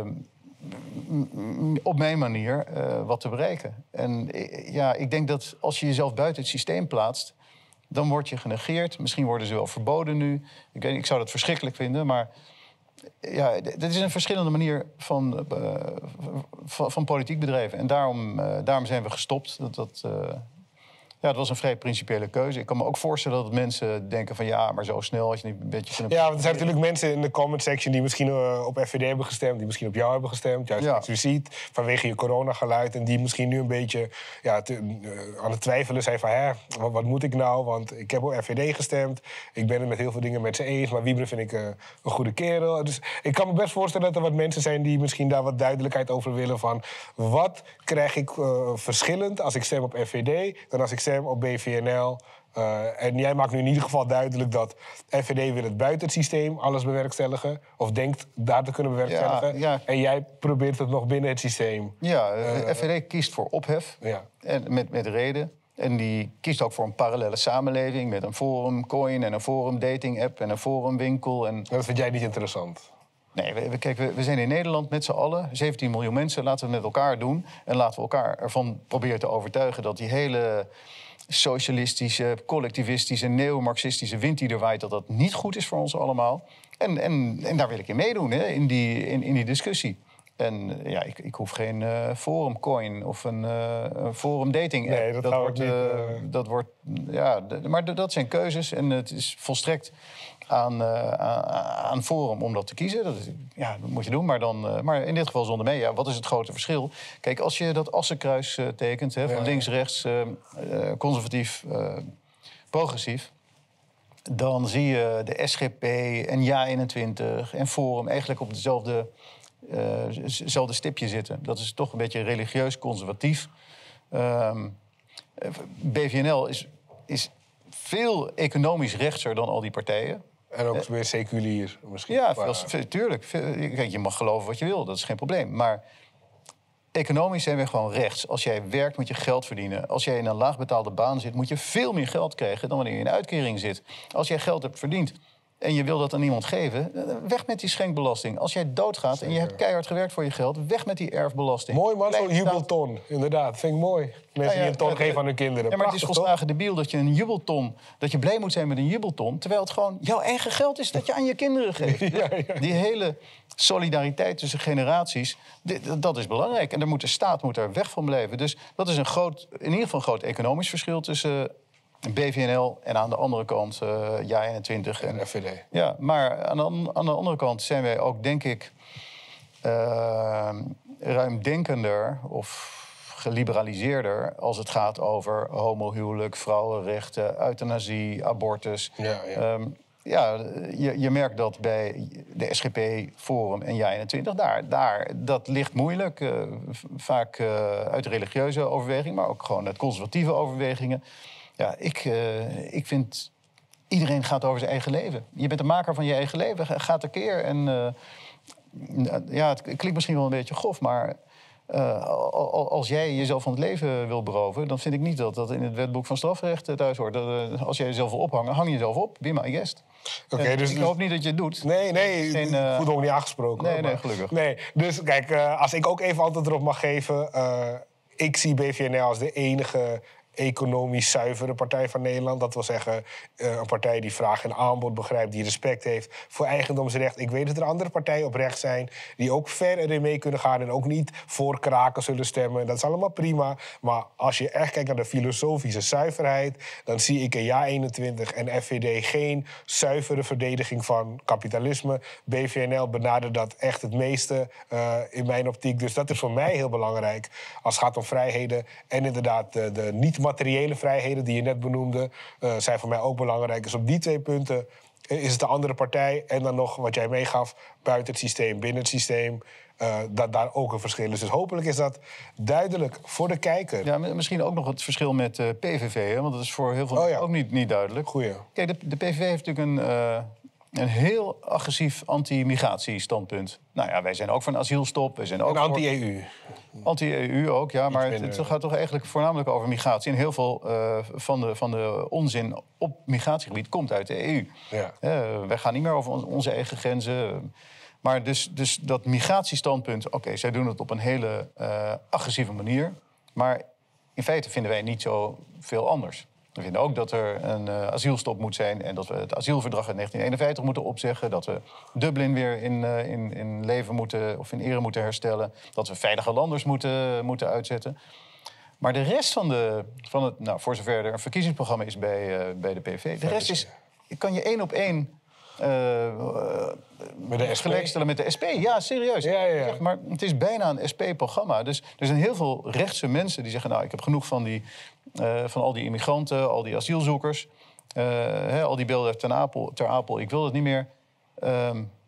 op mijn manier uh, wat te bereiken. En ja, ik denk dat als je jezelf buiten het systeem plaatst... dan word je genegeerd. Misschien worden ze wel verboden nu. Ik, weet, ik zou dat verschrikkelijk vinden, maar... Ja, dit is een verschillende manier van, uh, van, van politiek bedrijven. En daarom, uh, daarom zijn we gestopt. Dat, dat, uh, ja, het was een vrij principiële keuze. Ik kan me ook voorstellen dat mensen denken van... ja, maar zo snel als je niet een beetje... Kunnen... Ja, want er zijn natuurlijk mensen in de comment section... die misschien uh, op F V D hebben gestemd... die misschien op jou hebben gestemd. Juist ja. expliciet, vanwege je coronageluid. En die misschien nu een beetje ja, te, uh, aan het twijfelen zijn van... Hè, wat, wat moet ik nou? Want ik heb op F V D gestemd. Ik ben het met heel veel dingen met ze eens. Maar Wiebren vind ik uh, een goede kerel. Dus ik kan me best voorstellen dat er wat mensen zijn... die misschien daar wat duidelijkheid over willen van... wat krijg ik uh, verschillend als ik stem op F V D... dan als ik stem op B V N L. Uh, en jij maakt nu in ieder geval duidelijk dat F V D wil het buiten het systeem alles bewerkstelligen. Of denkt daar te kunnen bewerkstelligen. Ja, ja. En jij probeert het nog binnen het systeem. Ja, uh, F V D kiest voor ophef. Ja. En met, met reden. En die kiest ook voor een parallele samenleving met een forumcoin en een forum dating app en een forumwinkel. En... Dat vind jij niet interessant? Nee, we, we, kijk, we, we zijn in Nederland met z'n allen, zeventien miljoen mensen. Laten we het met elkaar doen. En laten we elkaar ervan proberen te overtuigen dat die hele socialistische, collectivistische, neo-marxistische wind die er waait, dat dat niet goed is voor ons allemaal. En, en, en daar wil ik in meedoen, hè, in, die, in, in die discussie. En ja, ik, ik hoef geen uh, forumcoin of een, uh, een forum dating app. Nee, dat, dat wordt, niet, uh... dat wordt, ja, d- maar d- dat zijn keuzes en het is volstrekt aan, uh, aan Forum om dat te kiezen. Dat, is, ja, dat moet je doen, maar, dan, uh, maar in dit geval zonder mee. Ja, wat is het grote verschil? Kijk, als je dat assenkruis uh, tekent, hè, van ja. links, rechts, uh, uh, conservatief, uh, progressief, dan zie je de S G P en Ja eenentwintig en Forum eigenlijk op dezelfde, uh, dezelfde stipje zitten. Dat is toch een beetje religieus conservatief. Um, B V N L is, is veel economisch rechtser dan al die partijen. En ook weer seculier misschien. Ja, veel, veel, tuurlijk. Veel, kijk, je mag geloven wat je wil, dat is geen probleem. Maar economisch zijn we gewoon rechts. Als jij werkt, moet je geld verdienen. Als jij in een laagbetaalde baan zit, moet je veel meer geld krijgen dan wanneer je in een uitkering zit. Als jij geld hebt verdiend en je wil dat aan iemand geven, weg met die schenkbelasting. Als jij doodgaat Zeker. en je hebt keihard gewerkt voor je geld, weg met die erfbelasting. Mooi man, zo'n jubelton. Inderdaad, vind ik mooi. Mensen ja, ja, die een ton ja, geven aan hun kinderen. Ja, maar Prachtig, het is volslagen debiel dat je een jubelton, dat je blij moet zijn met een jubelton, terwijl het gewoon jouw eigen geld is dat je aan je kinderen geeft. ja, ja. Die hele solidariteit tussen generaties, dit, dat is belangrijk. En daar moet de staat moet er weg van blijven. Dus dat is een groot, in ieder geval een groot economisch verschil tussen B V N L en aan de andere kant uh, Ja eenentwintig en F V D. Ja, maar aan de, aan de andere kant zijn wij ook, denk ik, uh, ruimdenkender of geliberaliseerder als het gaat over homohuwelijk, vrouwenrechten, euthanasie, abortus. Ja, ja. Um, ja, je, je merkt dat bij de S G P, Forum en Ja eenentwintig, daar, daar, dat ligt moeilijk. Uh, vaak uh, uit religieuze overweging, maar ook gewoon uit conservatieve overwegingen. Ja, ik, uh, ik vind, iedereen gaat over zijn eigen leven. Je bent de maker van je eigen leven, ga tekeer. En uh, ja, het klinkt misschien wel een beetje grof, maar Uh, als jij jezelf van het leven wil beroven, dan vind ik niet dat dat in het wetboek van strafrecht thuis hoort. Dat, uh, als jij jezelf wil ophangen, hang jezelf op. Be my guest. Okay, dus, ik hoop niet dat je het doet. Nee, nee, Geen, uh, ik voel ook niet aangesproken. Nee, hoor, nee, maar, gelukkig. Nee, dus kijk, uh, als ik ook even antwoord erop mag geven. Uh, ik zie B V N L als de enige economisch zuivere partij van Nederland. Dat wil zeggen, uh, een partij die vraag en aanbod begrijpt, die respect heeft voor eigendomsrecht. Ik weet dat er andere partijen op rechts zijn die ook ver erin mee kunnen gaan en ook niet voor kraken zullen stemmen. Dat is allemaal prima. Maar als je echt kijkt naar de filosofische zuiverheid, dan zie ik in Ja eenentwintig en F V D geen zuivere verdediging van kapitalisme. B V N L benadert dat echt het meeste uh, in mijn optiek. Dus dat is voor mij heel belangrijk als het gaat om vrijheden. En inderdaad, de, de niet materiële vrijheden die je net benoemde, uh, zijn voor mij ook belangrijk. Dus op die twee punten is het de andere partij. En dan nog wat jij meegaf, buiten het systeem, binnen het systeem. Uh, dat daar ook een verschil is. Dus hopelijk is dat duidelijk voor de kijker. Ja, misschien ook nog het verschil met uh, P V V, hè? Want dat is voor heel veel oh, ja. ook niet, niet duidelijk. Goeie. Kijk, de, de P V V heeft natuurlijk een, uh, een heel agressief anti-migratiestandpunt. Nou ja, wij zijn ook van asielstop. Wij zijn ook en anti-E U. Anti-E U ook, ja. Maar het, het gaat toch eigenlijk voornamelijk over migratie. En heel veel uh, van, de, van de onzin op migratiegebied komt uit de E U. Ja. Uh, wij gaan niet meer over onze eigen grenzen. Maar dus, dus dat migratiestandpunt, oké, okay, zij doen het op een hele uh, agressieve manier. Maar in feite vinden wij niet zo veel anders. We vinden ook dat er een uh, asielstop moet zijn en dat we het asielverdrag uit negentien eenenvijftig moeten opzeggen. Dat we Dublin weer in, uh, in, in leven moeten, of in ere moeten herstellen. Dat we veilige landers moeten, moeten uitzetten. Maar de rest van, de, van het, nou, voor zover er een verkiezingsprogramma is bij, uh, bij de P V V, de rest is, kan je één op één Uh, uh, met de S P? Gelijkstellen met de S P. Ja, serieus. Ja, ja, ja. Zeg, maar het is bijna een S P-programma. Dus er zijn heel veel rechtse mensen die zeggen, nou, ik heb genoeg van, die, uh, van al die immigranten, al die asielzoekers. Uh, hè, al die beelden ter Apel, ter Apel, ik wil dat niet meer. Um,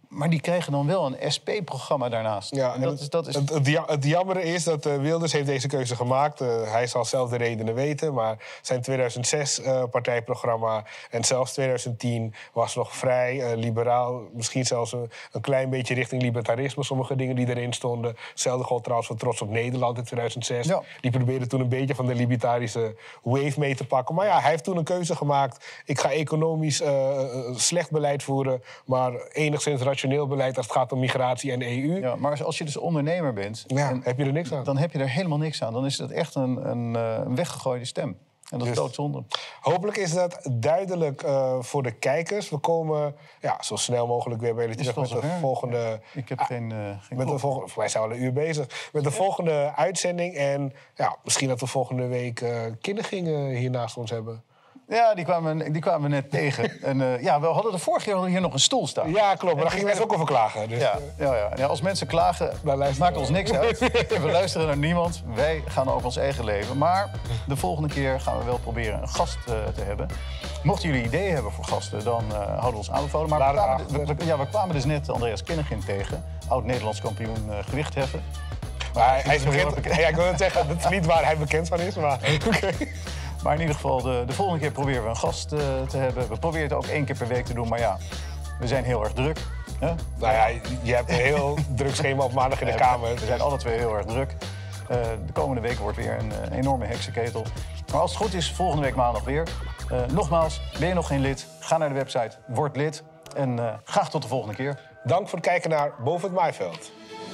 Maar die krijgen dan wel een S P-programma daarnaast. Ja, en dat is, dat is... Het, het, ja- het jammere is dat uh, Wilders heeft deze keuze gemaakt. Uh, hij zal zelf de redenen weten. Maar zijn tweeduizend zes uh, partijprogramma en zelfs tweeduizend tien was nog vrij uh, liberaal. Misschien zelfs een, een klein beetje richting libertarisme. Sommige dingen die erin stonden. Hetzelfde gold trouwens voor Trots op Nederland in tweeduizend zes. Ja. Die probeerde toen een beetje van de libertarische wave mee te pakken. Maar ja, hij heeft toen een keuze gemaakt. Ik ga economisch uh, slecht beleid voeren, maar enigszins rationeel beleid als het gaat om migratie en E U. Ja, maar als je dus ondernemer bent, Ja, en- heb je er niks aan. dan heb je er helemaal niks aan. Dan is het echt een, een, eh, een weggegooide stem. En dat is Dus- doodzonde. Hopelijk is dat duidelijk uh, voor de kijkers. We komen ja, zo snel mogelijk weer bij jullie Is het terug al met de zover? volgende... Ik heb geen, uh, geen Met de klok. volgende, voor mij zijn we al een uur bezig. Met de volgende uitzending. En ja, misschien dat we volgende week uh, kindergingen hier naast ons hebben. Ja, die kwamen, die kwamen we net tegen. En, uh, ja, we hadden de vorige keer hadden we hier nog een stoel staan. Ja, klopt. Maar daar gingen mensen ook over klagen. Dus, Ja, ja, ja. ja, als mensen klagen, luisteren het maakt we. ons niks uit. We luisteren naar niemand. Wij gaan over ons eigen leven. Maar de volgende keer gaan we wel proberen een gast uh, te hebben. Mochten jullie ideeën hebben voor gasten, dan uh, houden we ons aanbevolen. Maar we Laat het kwamen, achter. we, we- ja, we kwamen dus net Andreas Kinnegin tegen. Oud-Nederlands kampioen uh, gewichtheffen. Maar hij, hij is Heel bekend. bekend. Ja, ik wil het zeggen, dat is niet waar hij bekend van is. Maar oké. Maar in ieder geval, de, de volgende keer proberen we een gast uh, te hebben. We proberen het ook één keer per week te doen. Maar ja, we zijn heel erg druk. Hè? Nou ja, je hebt een heel druk schema op maandag in de Kamer. We zijn alle twee heel erg druk. Uh, de komende week wordt weer een, uh, enorme heksenketel. Maar als het goed is, volgende week maandag weer. Uh, nogmaals, ben je nog geen lid? Ga naar de website, word lid. En uh, graag tot de volgende keer. Dank voor het kijken naar Boven het Maaiveld.